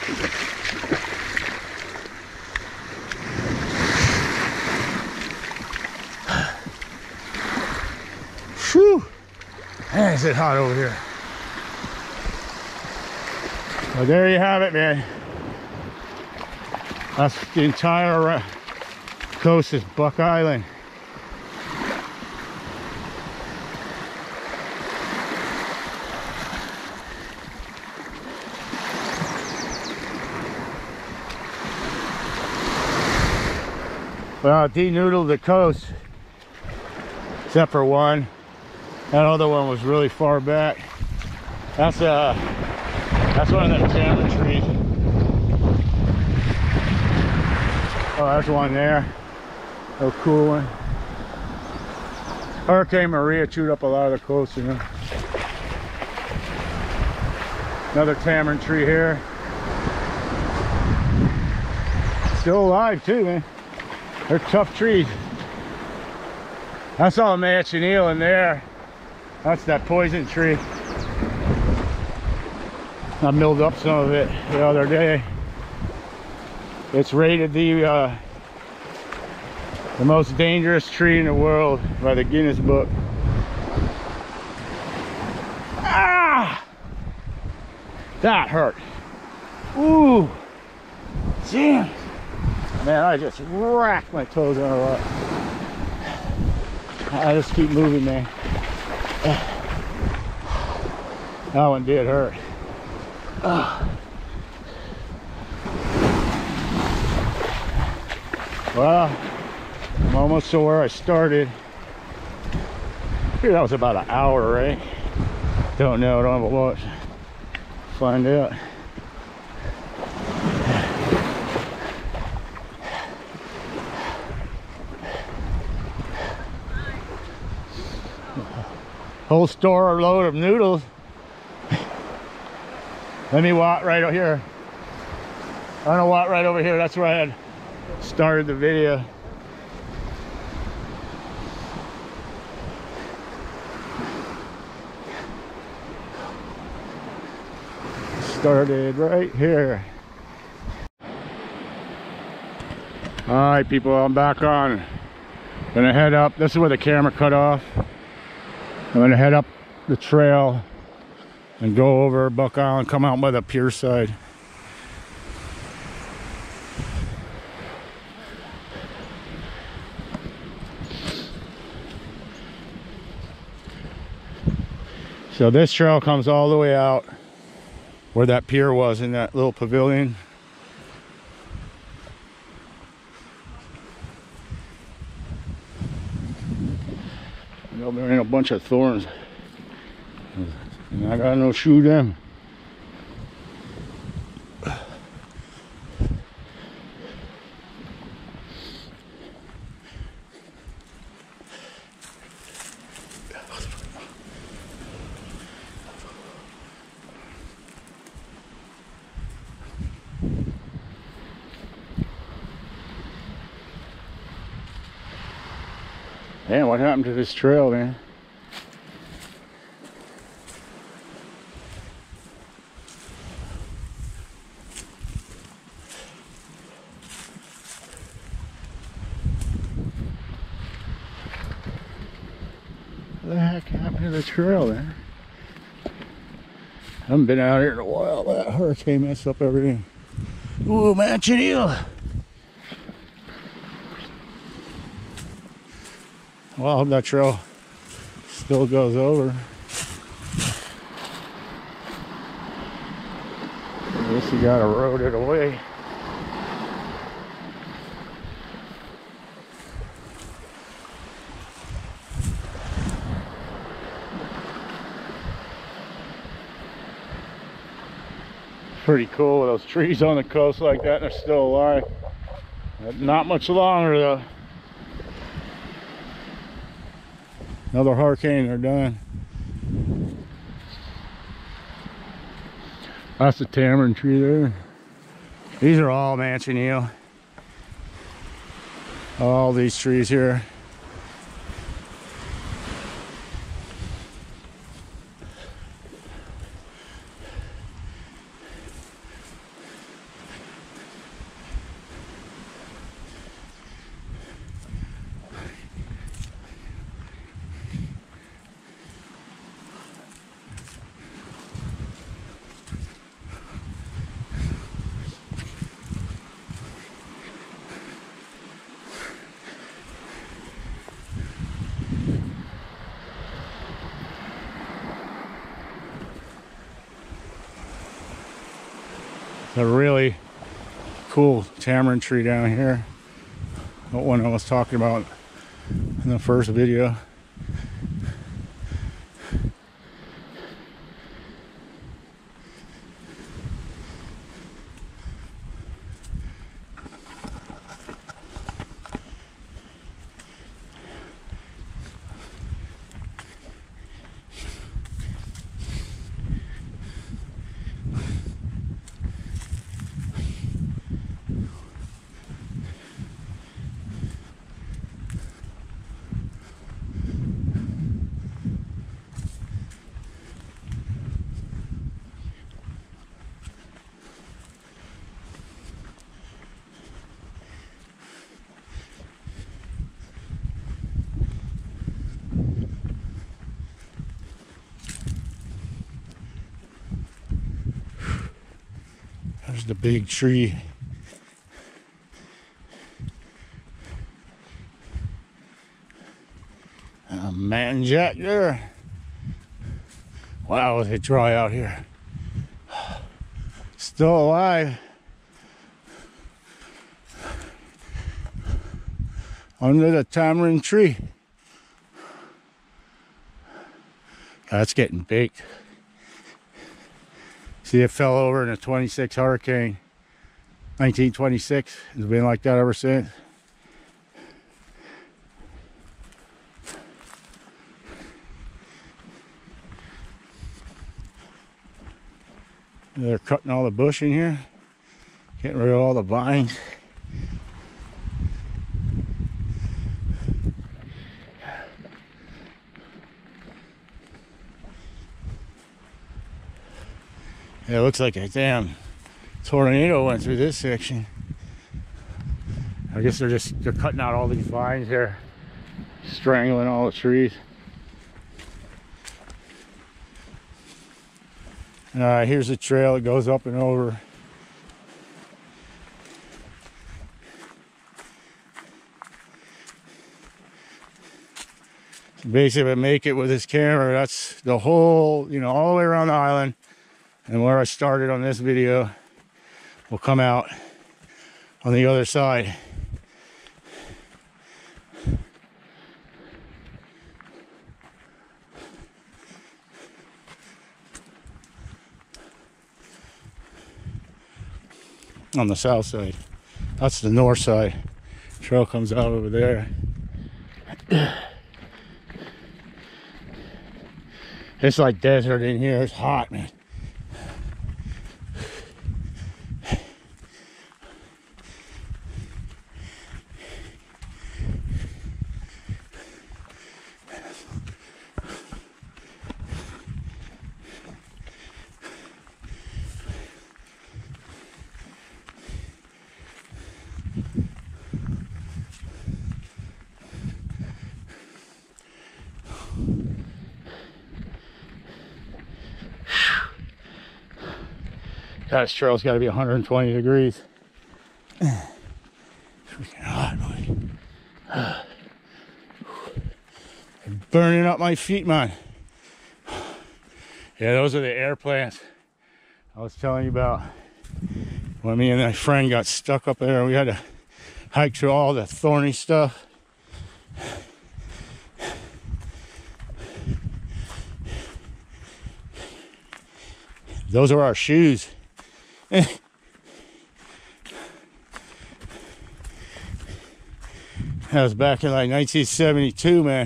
Whew! Man, is it hot over here. Well, there you have it, man. That's the entire coast is Buck Island. Well, denoodled the coast, except for one. That other one was really far back. That's one of the tamarind trees. Oh, there's one there. A cool one. Hurricane Maria chewed up a lot of the coast, you know. Another tamarind tree here. Still alive too, man. They're tough trees. I saw a manchineel in there. That's that poison tree. I milled up some of it the other day. It's rated the most dangerous tree in the world by the Guinness Book. Ah! That hurt. Ooh! Damn! Man, I just racked my toes on a rock. I just keep moving, man. That one did hurt. Well, I'm almost to where I started. That was about an hour, right? Don't know, don't have a watch. Find out. Whole store load of noodles. Let me walk right over here. I'm gonna walk right over here. That's where I had started the video. Started right here. All right, people, I'm back on. Gonna head up. This is where the camera cut off. I'm gonna head up the trail and go over Buck Island, come out by the pier side. So this trail comes all the way out where that pier was in that little pavilion. There ain't a bunch of thorns. And I gotta no shoot them. Man, what happened to this trail, man? Look at the trail there. I haven't been out here in a while. That hurricane messed up everything. Ooh, Manchineel. Well, I hope that trail still goes over. I guess you gotta road it away. Pretty cool with those trees on the coast like that, and they're still alive. Not much longer though. Another hurricane, they're done. That's the tamarind tree there. These are all Manchineel. All these trees here. A really cool tamarind tree down here. The one I was talking about in the first video. There's the big tree. Man jack there. Wow, they dry out here. Still alive. Under the tamarind tree. That's getting baked. See, it fell over in a 26 hurricane, 1926. It's been like that ever since. They're cutting all the bush in here, getting rid of all the vines. Yeah, it looks like a damn tornado went through this section. I guess they're cutting out all these vines here, strangling all the trees. Here's the trail that goes up and over. So basically, if I make it with this camera, that's the whole, all the way around the island. And where I started on this video will come out on the other side. On the south side. That's the north side. Trail comes out over there. It's like desert in here. It's hot, man. That trail's got to be 120 degrees. Freaking hot, boy. Burning up my feet, man. Yeah, those are the air plants I was telling you about. When me and my friend got stuck up there, we had to hike through all the thorny stuff. Those are our shoes. That was back in like 1972, man.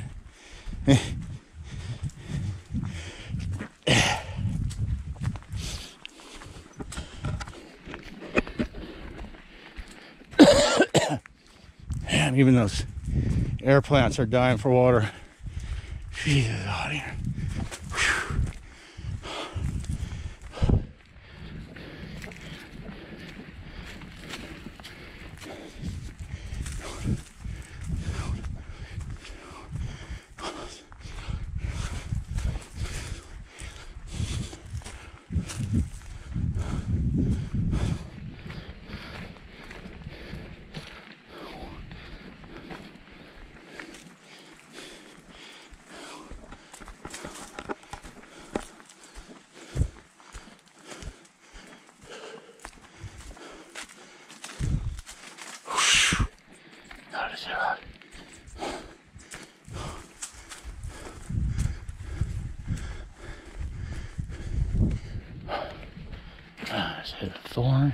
Damn, even those air plants are dying for water. Jesus, out here. Hit a thorn.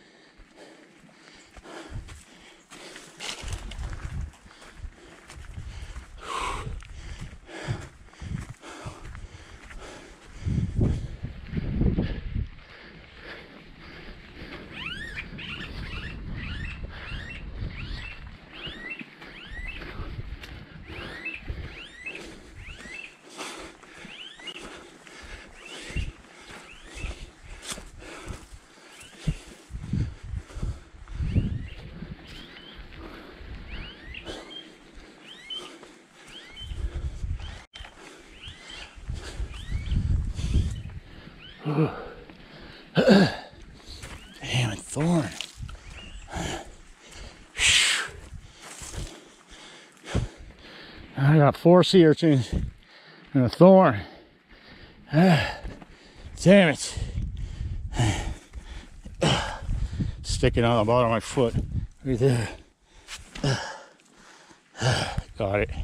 Damn it, thorn. I got 4 sea urchins and a thorn. Damn it. Sticking on the bottom of my foot. Right there. Got it.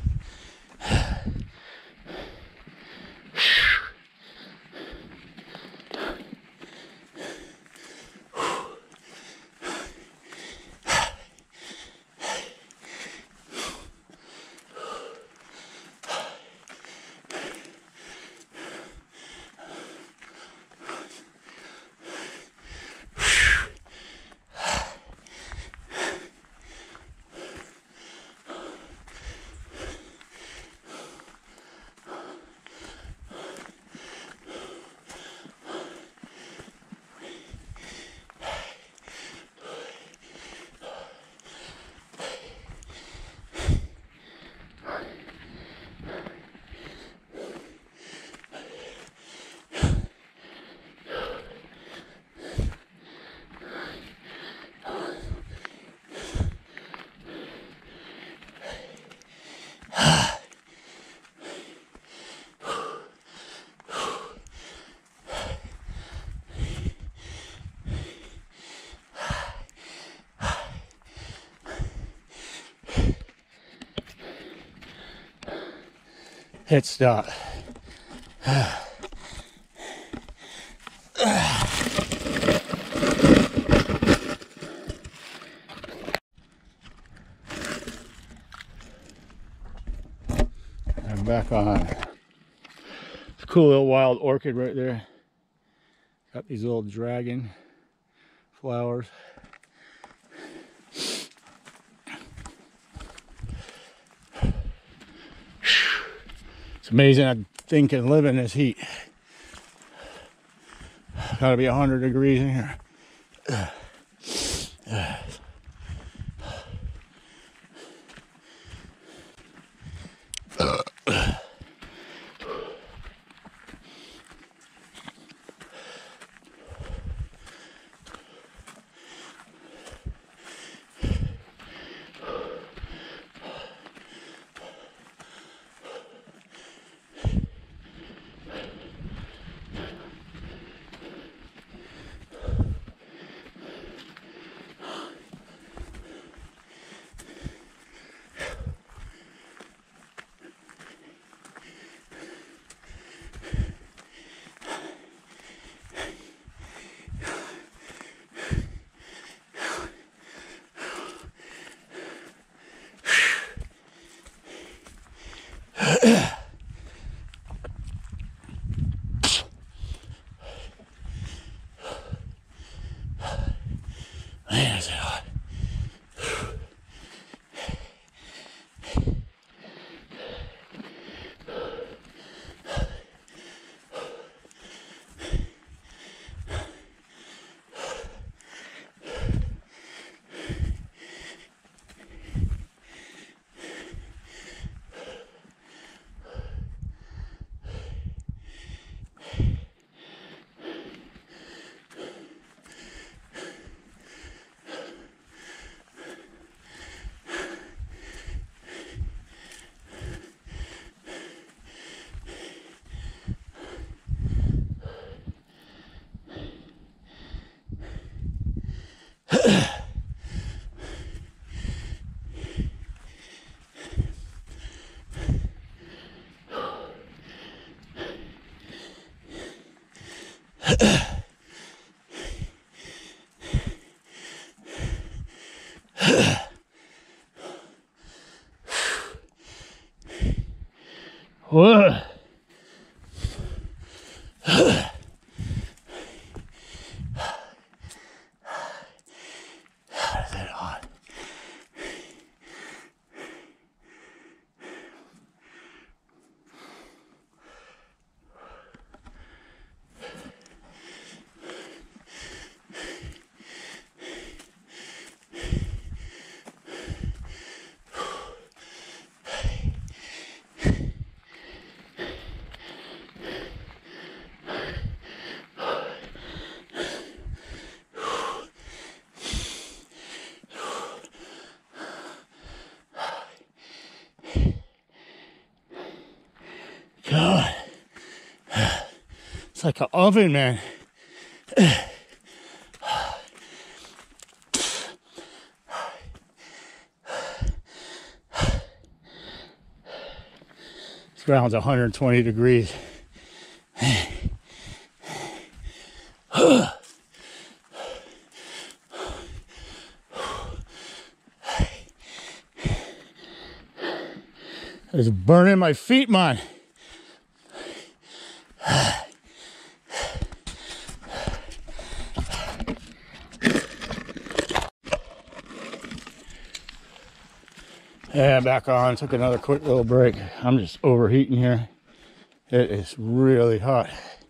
Hit stop. I'm back on. It's a cool little wild orchid right there. Got these little dragon flowers. It's amazing that thing can live in this heat. Gotta be 100 degrees in here. Man, is it hot. Whoa. Is that hot? God, it's like an oven, man. This ground's 120 degrees. It's burning my feet, man. Yeah, back on. Took another quick little break. I'm just overheating here. It is really hot.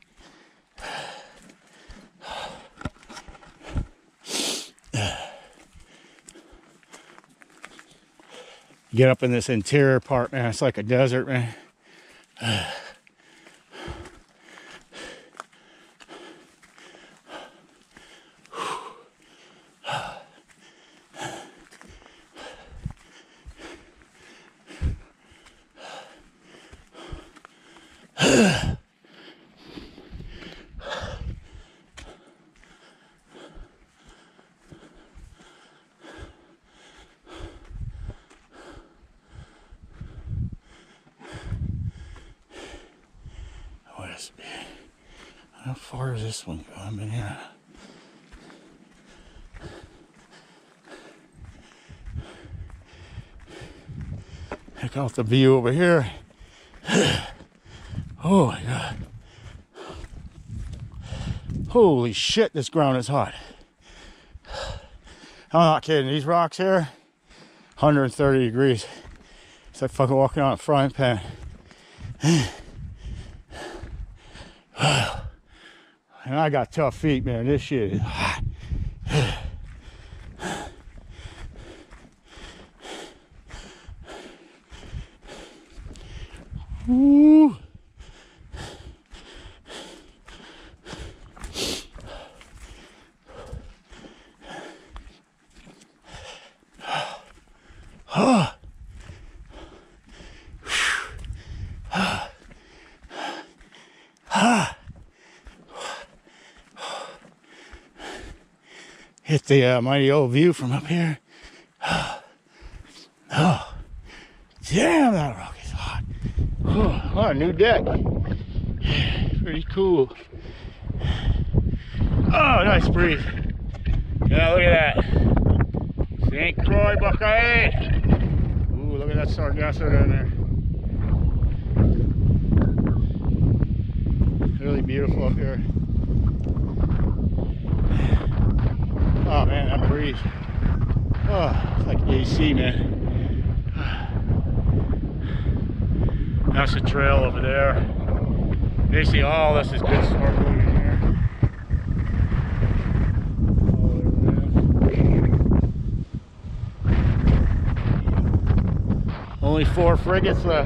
Get up in this interior part, man. It's like a desert, man. How far is this one go? I mean, yeah. Check out the view over here. Oh my God. Holy shit, this ground is hot. I'm not kidding. These rocks here, 130 degrees. It's like fucking walking on a frying pan. And I got tough feet, man. This shit is hot. Woo. Hit the mighty old view from up here. Oh, damn, that rock is hot. Oh, a new deck. Pretty cool. Oh, nice breeze. Yeah, look at that. St. Croix Buckeye. Ooh, look at that sargasso down there. really beautiful up here. Oh man, that breeze. Oh, it's like AC, man. That's the trail over there. Basically, all this is good snorkeling in here. Only 4 frigates left.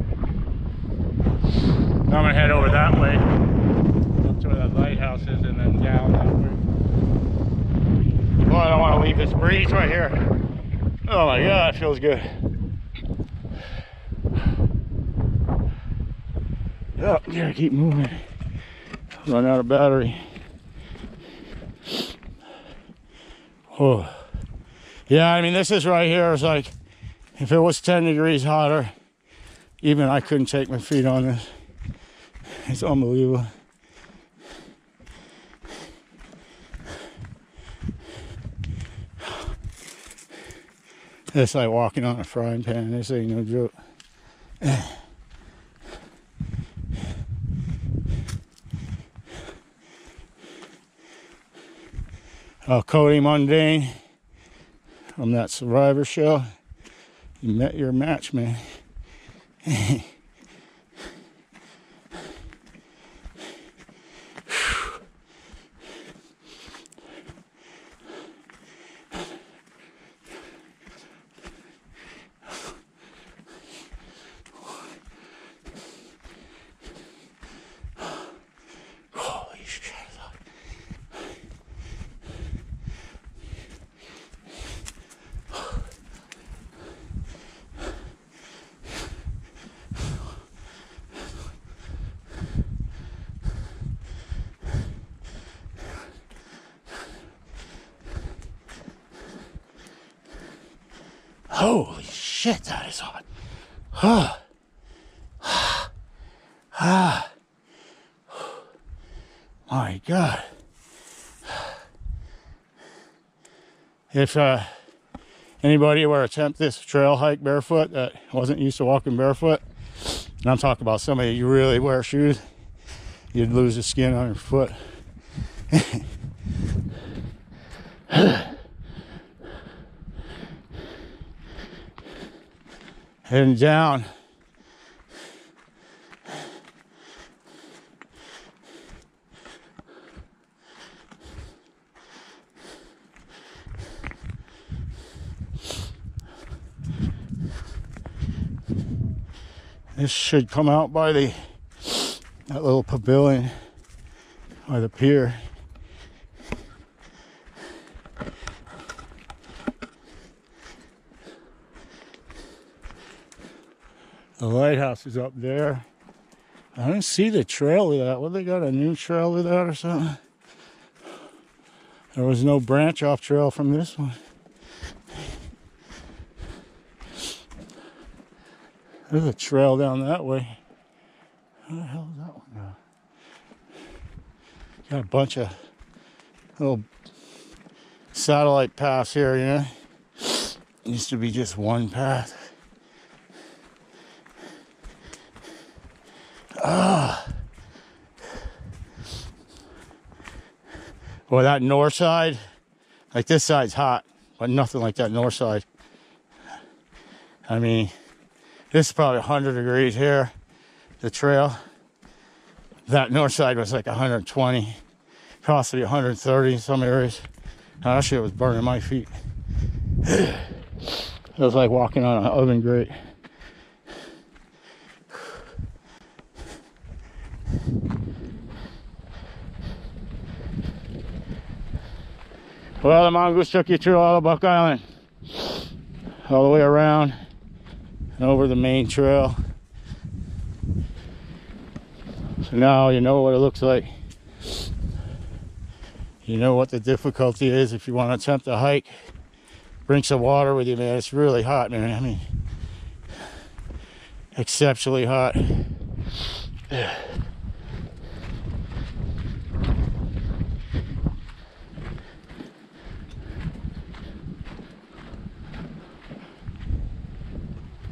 Now I'm gonna head over that way, up to where that lighthouse is, and then down that way. Well, I don't want to leave this breeze right here. Oh my God, it feels good. Oh, gotta keep moving. Run out of battery. Oh, yeah. I mean, this is right here. It's like if it was 10 degrees hotter, even I couldn't take my feet on this. It's unbelievable. It's like walking on a frying pan. This ain't no joke. Cody Mundane from that Survivor show. You met your match, man. Holy shit, that is hot. My God. If anybody were to attempt this trail hike barefoot that wasn't used to walking barefoot, and I'm talking about somebody you really wear shoes, you'd lose the skin on your foot. Heading down. This should come out by that little pavilion by the pier. The lighthouse is up there. I didn't see the trail with that. What, they got a new trail with that or something? There was no branch off trail from this one. There's a trail down that way. Where the hell is that one go? Got a bunch of little satellite paths here, you know? Used to be just one path. Well, that north side, like this side's hot, but nothing like that north side. I mean, this is probably 100 degrees here, the trail. That north side was like 120, possibly 130 in some areas. Now, that shit was burning my feet. It was like walking on an oven grate. Well, the mongoose took you through all of Buck Island, all the way around and over the main trail. So now you know what it looks like. You know what the difficulty is if you want to attempt a hike. Bring some water with you, man. It's really hot, man. I mean, exceptionally hot.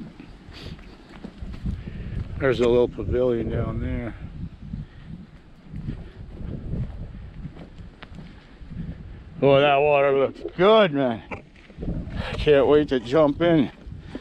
There's a little pavilion down there. Oh, that water looks good, man. I can't wait to jump in.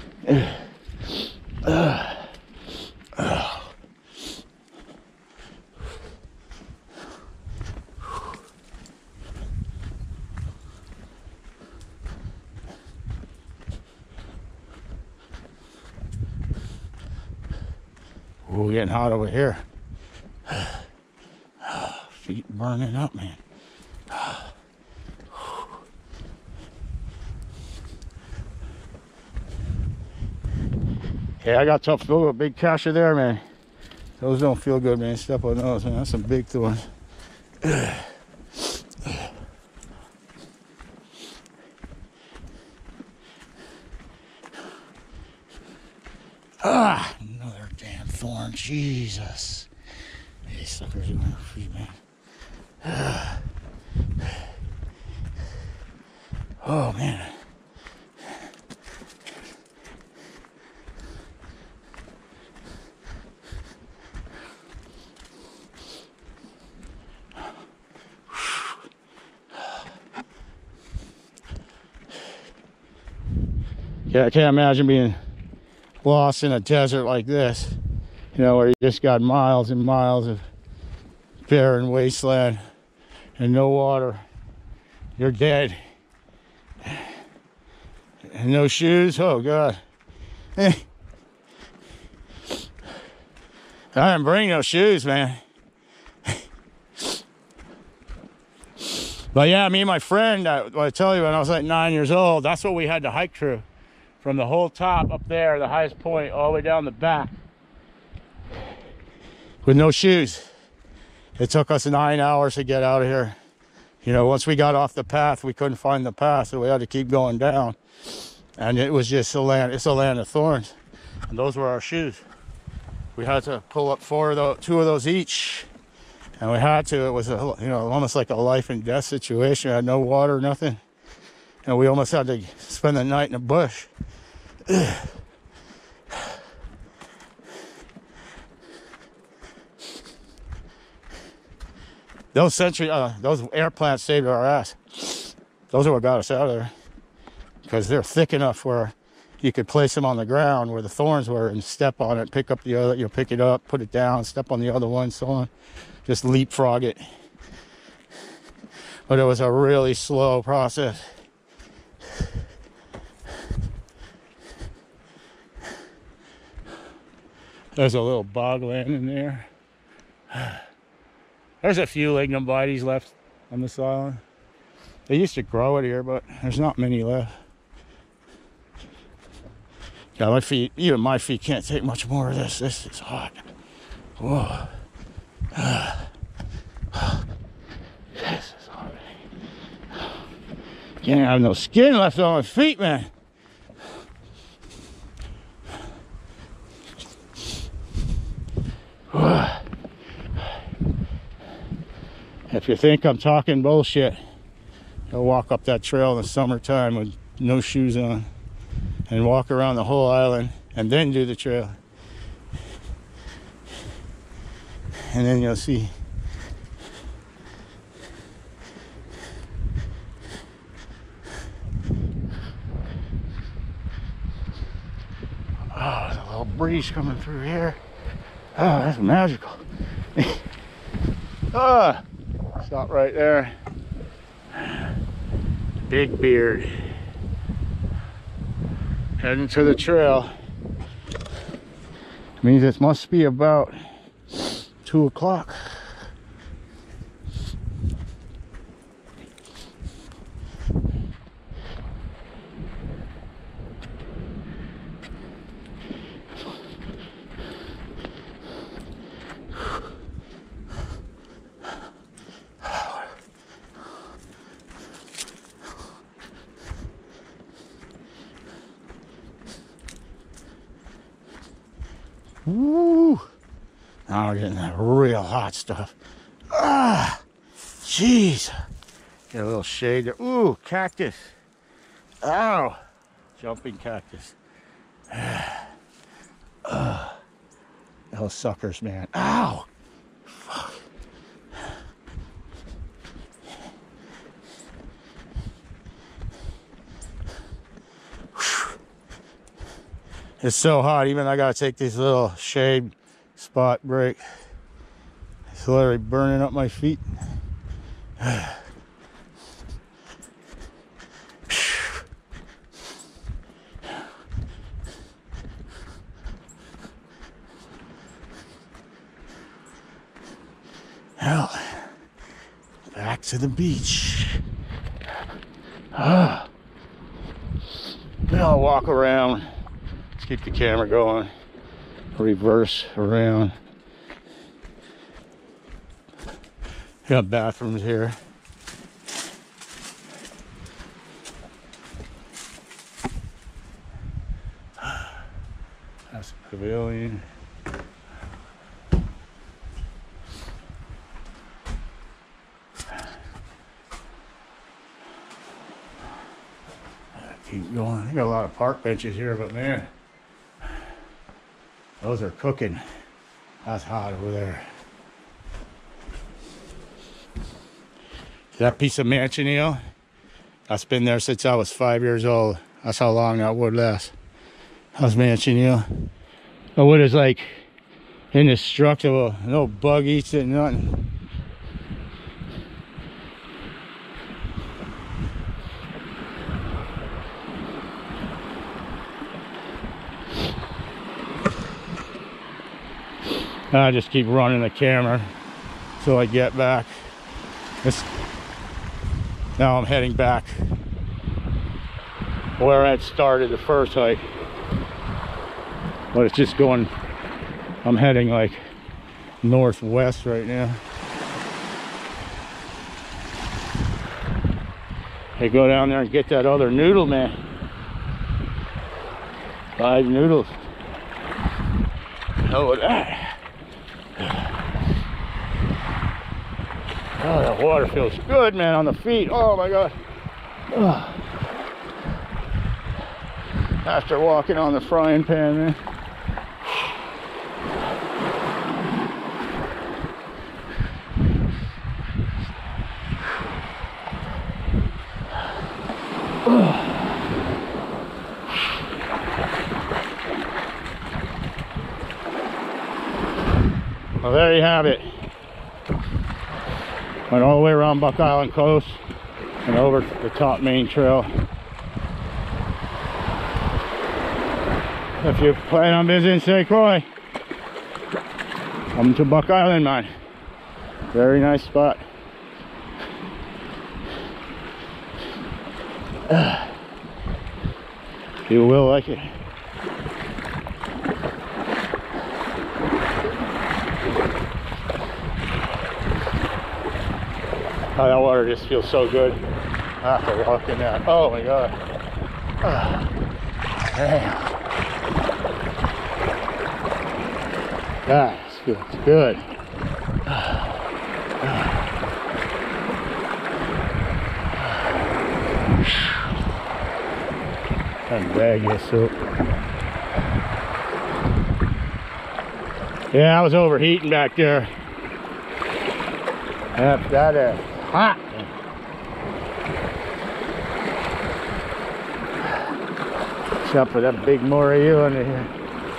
Oh, getting hot over here. Feet burning up, man. Yeah, I got tough feel, big casher there, man. Those don't feel good, man. Step on those, man. That's some big thorns. Ah, another damn thorn. Jesus. These suckers are my feet, man. Oh, man. Yeah, I can't imagine being lost in a desert like this, you know, where you just got miles and miles of barren wasteland and no water. You're dead. And no shoes. Oh, God. I didn't bring no shoes, man. But yeah, me and my friend, I tell you, when I was like 9 years old, that's what we had to hike through. From the whole top up there, the highest point, all the way down the back. With no shoes. It took us 9 hours to get out of here. You know, once we got off the path, we couldn't find the path, so we had to keep going down. And it was just a land, it's a land of thorns. And those were our shoes. We had to pull up 2 of those each. And we had to, it was a, you know, almost like a life and death situation. I had no water, nothing. And we almost had to spend the night in the bush. Those air plants saved our ass. Those are what got us out of there. Because they're thick enough where you could place them on the ground where the thorns were and step on it, pick up the other, you know, pick it up, put it down, step on the other one, so on. Just leapfrog it. But it was a really slow process. There's a little bogland in there. There's a few lignum vites left on this island. They used to grow it here, but there's not many left. Yeah, my feet, even my feet can't take much more of this. This is hot. Whoa. This is hot. Can't have no skin left on my feet, man. If you think I'm talking bullshit, I'll walk up that trail in the summertime with no shoes on and walk around the whole island and then do the trail. And then you'll see. Oh, there's a little breeze coming through here. Oh, that's magical. Ah, stop right there. Big beard. Heading to the trail. Means it must be about 2 o'clock. Woo! Now we're getting that real hot stuff. Ah, jeez. Get a little shade there. Ooh, cactus. Ow. Jumping cactus. Those suckers, man. Ow. Fuck. It's so hot, even I gotta take this little shade spot break. It's literally burning up my feet. Well, back to the beach. Then I'll walk around. Let's keep the camera going. Reverse around. Got bathrooms here. That's a pavilion. Keep going. I got a lot of park benches here, but man, those are cooking. That's hot over there. That piece of manchineal, that's been there since I was 5 years old. That's how long that wood lasts. How's manchineal? The wood is like indestructible. No bug eats it, nothing. I just keep running the camera till I get back. Now I'm heading back where I started the first hike, but it's just going, I'm heading like northwest right now. Hey, go down there and get that other noodle, man. 5 noodles. Oh, that. Oh, that water feels good, man, on the feet. Oh my God. Oh. After walking on the frying pan, man. Well, there you have it. Went all the way around Buck Island Coast and over the top main trail. If you plan on visiting ST Croix, come to Buck Island, man. Very nice spot. You will like it. Oh, that water just feels so good after walking that. Oh my God. Damn. That feels good. And bag this soap. Yeah, I was overheating back there. Yep, that is hot. Except for that big more of you under here.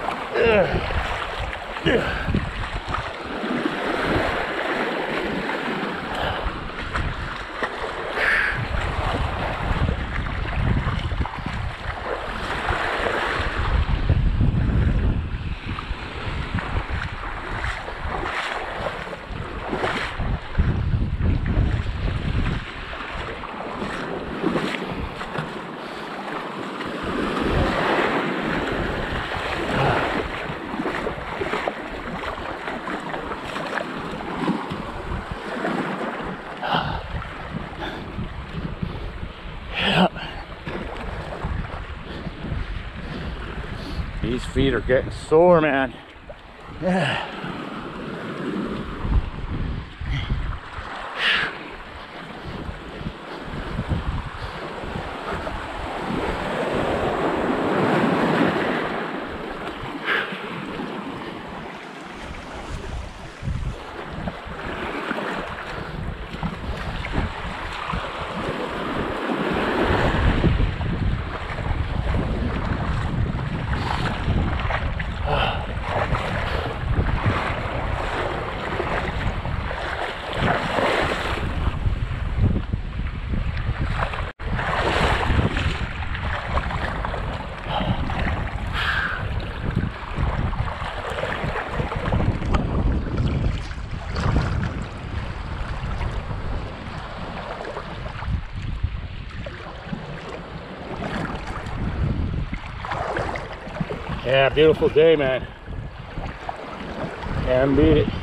These feet are getting sore, man. Yeah. Yeah, beautiful day, man. Can't beat it.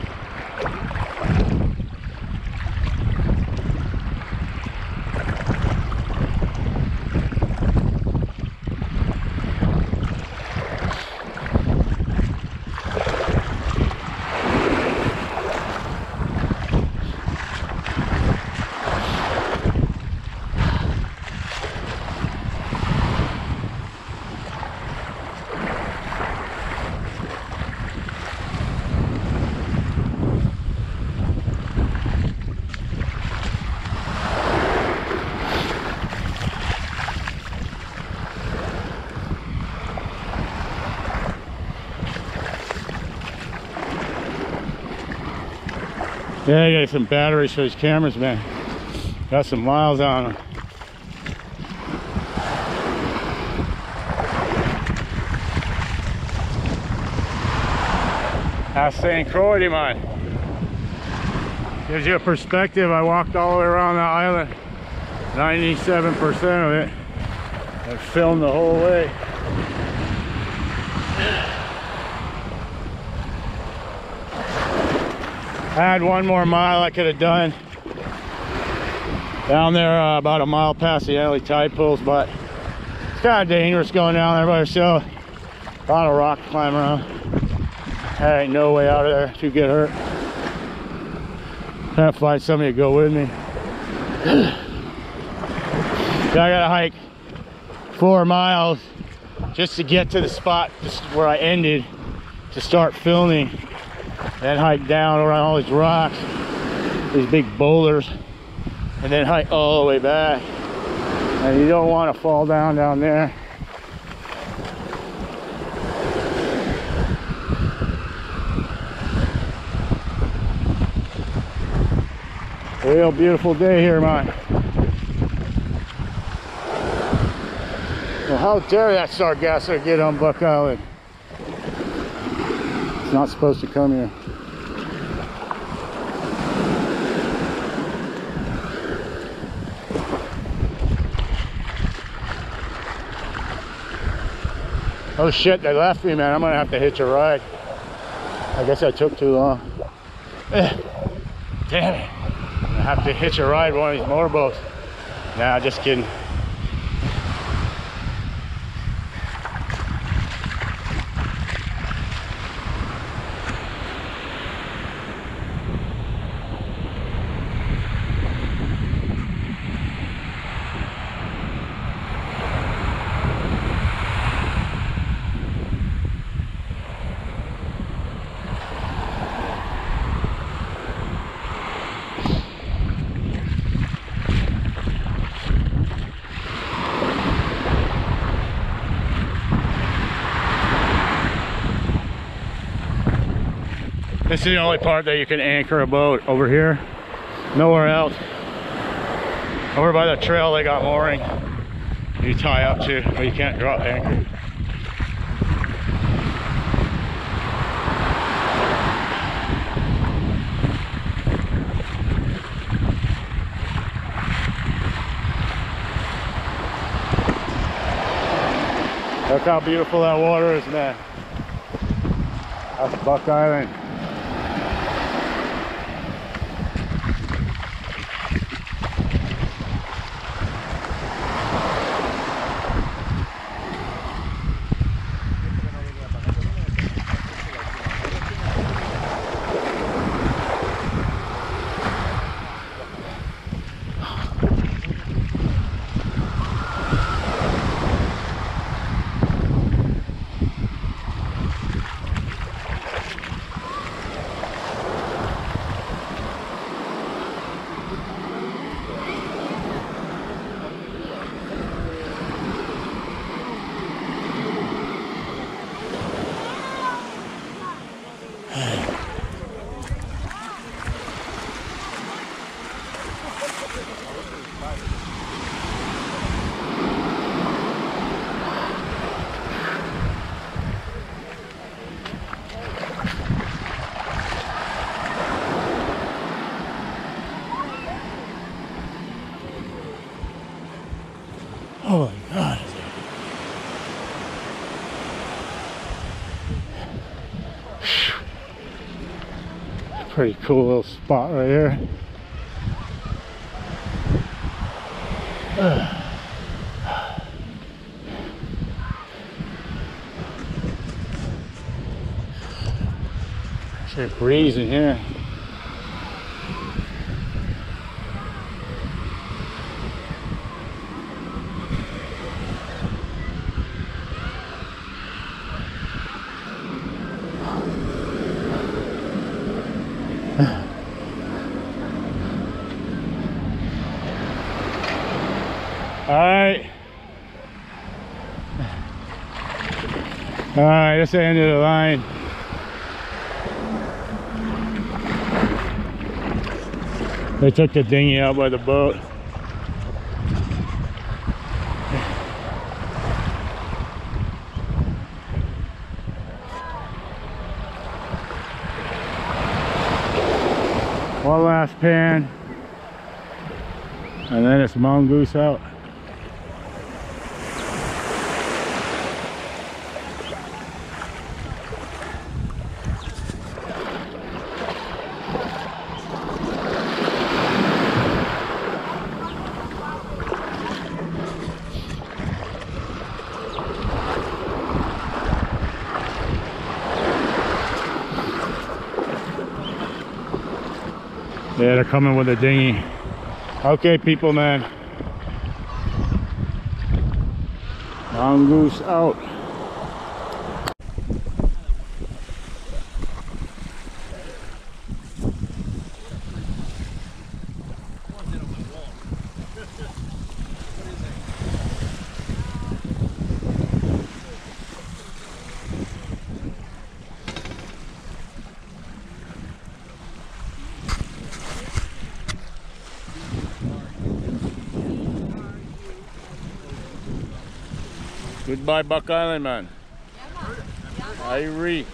Yeah, I got some batteries for these cameras, man. Got some miles on them. ST Croix, man. Gives you a perspective. I walked all the way around the island. 97% of it. I filmed the whole way. I had one more mile I could have done down there, about a mile past the early tide pools, but it's kind of dangerous going down there by yourself. A lot of rock to climb around. There ain't no way out of there if you get hurt. Trying to find somebody to go with me. So I gotta hike 4 miles just to get to the spot just where I ended to start filming. Then hike down around all these rocks, these big boulders, and then hike all the way back. And you don't want to fall down there. Real beautiful day here, man. Well, how dare that sargasso get on Buck Island? It's not supposed to come here. Oh shit, they left me, man. I'm gonna have to hitch a ride. I guess I took too long. Damn it. I have to hitch a ride one of these motorboats. Nah, just kidding. This is the only part that you can anchor a boat over here. Nowhere else. Over by the trail they got mooring you tie up to, but you can't drop anchor. Look how beautiful that water is, man. That's Buck Island. Oh my God. Pretty cool little spot right here. It's a breeze in here. All right, that's the end of the line. They took the dinghy out by the boat. One last pan, and then it's mongoose out. Yeah, they're coming with a dinghy. Okay, people, man. Mongoose out. Goodbye, Buck Island, man. Irie.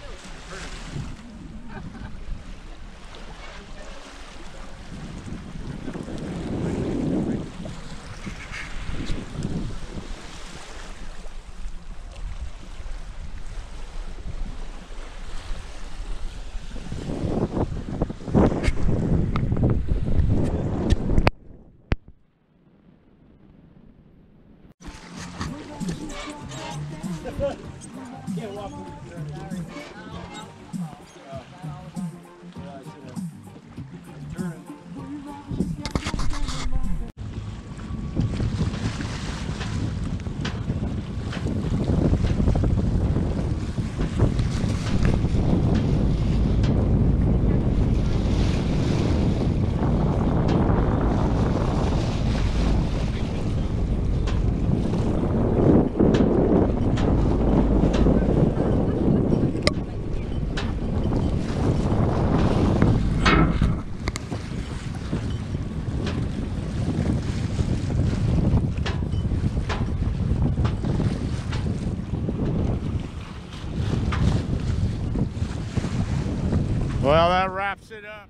Well, that wraps it up.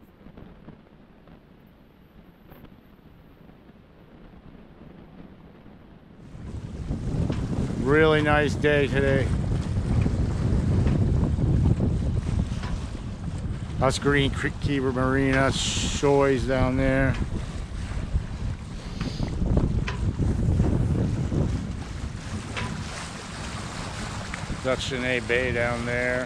Really nice day today. That's Green Creek Keeper Marina, Shoys down there. Section A Bay down there.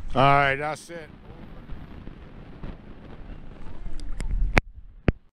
All right, that's it.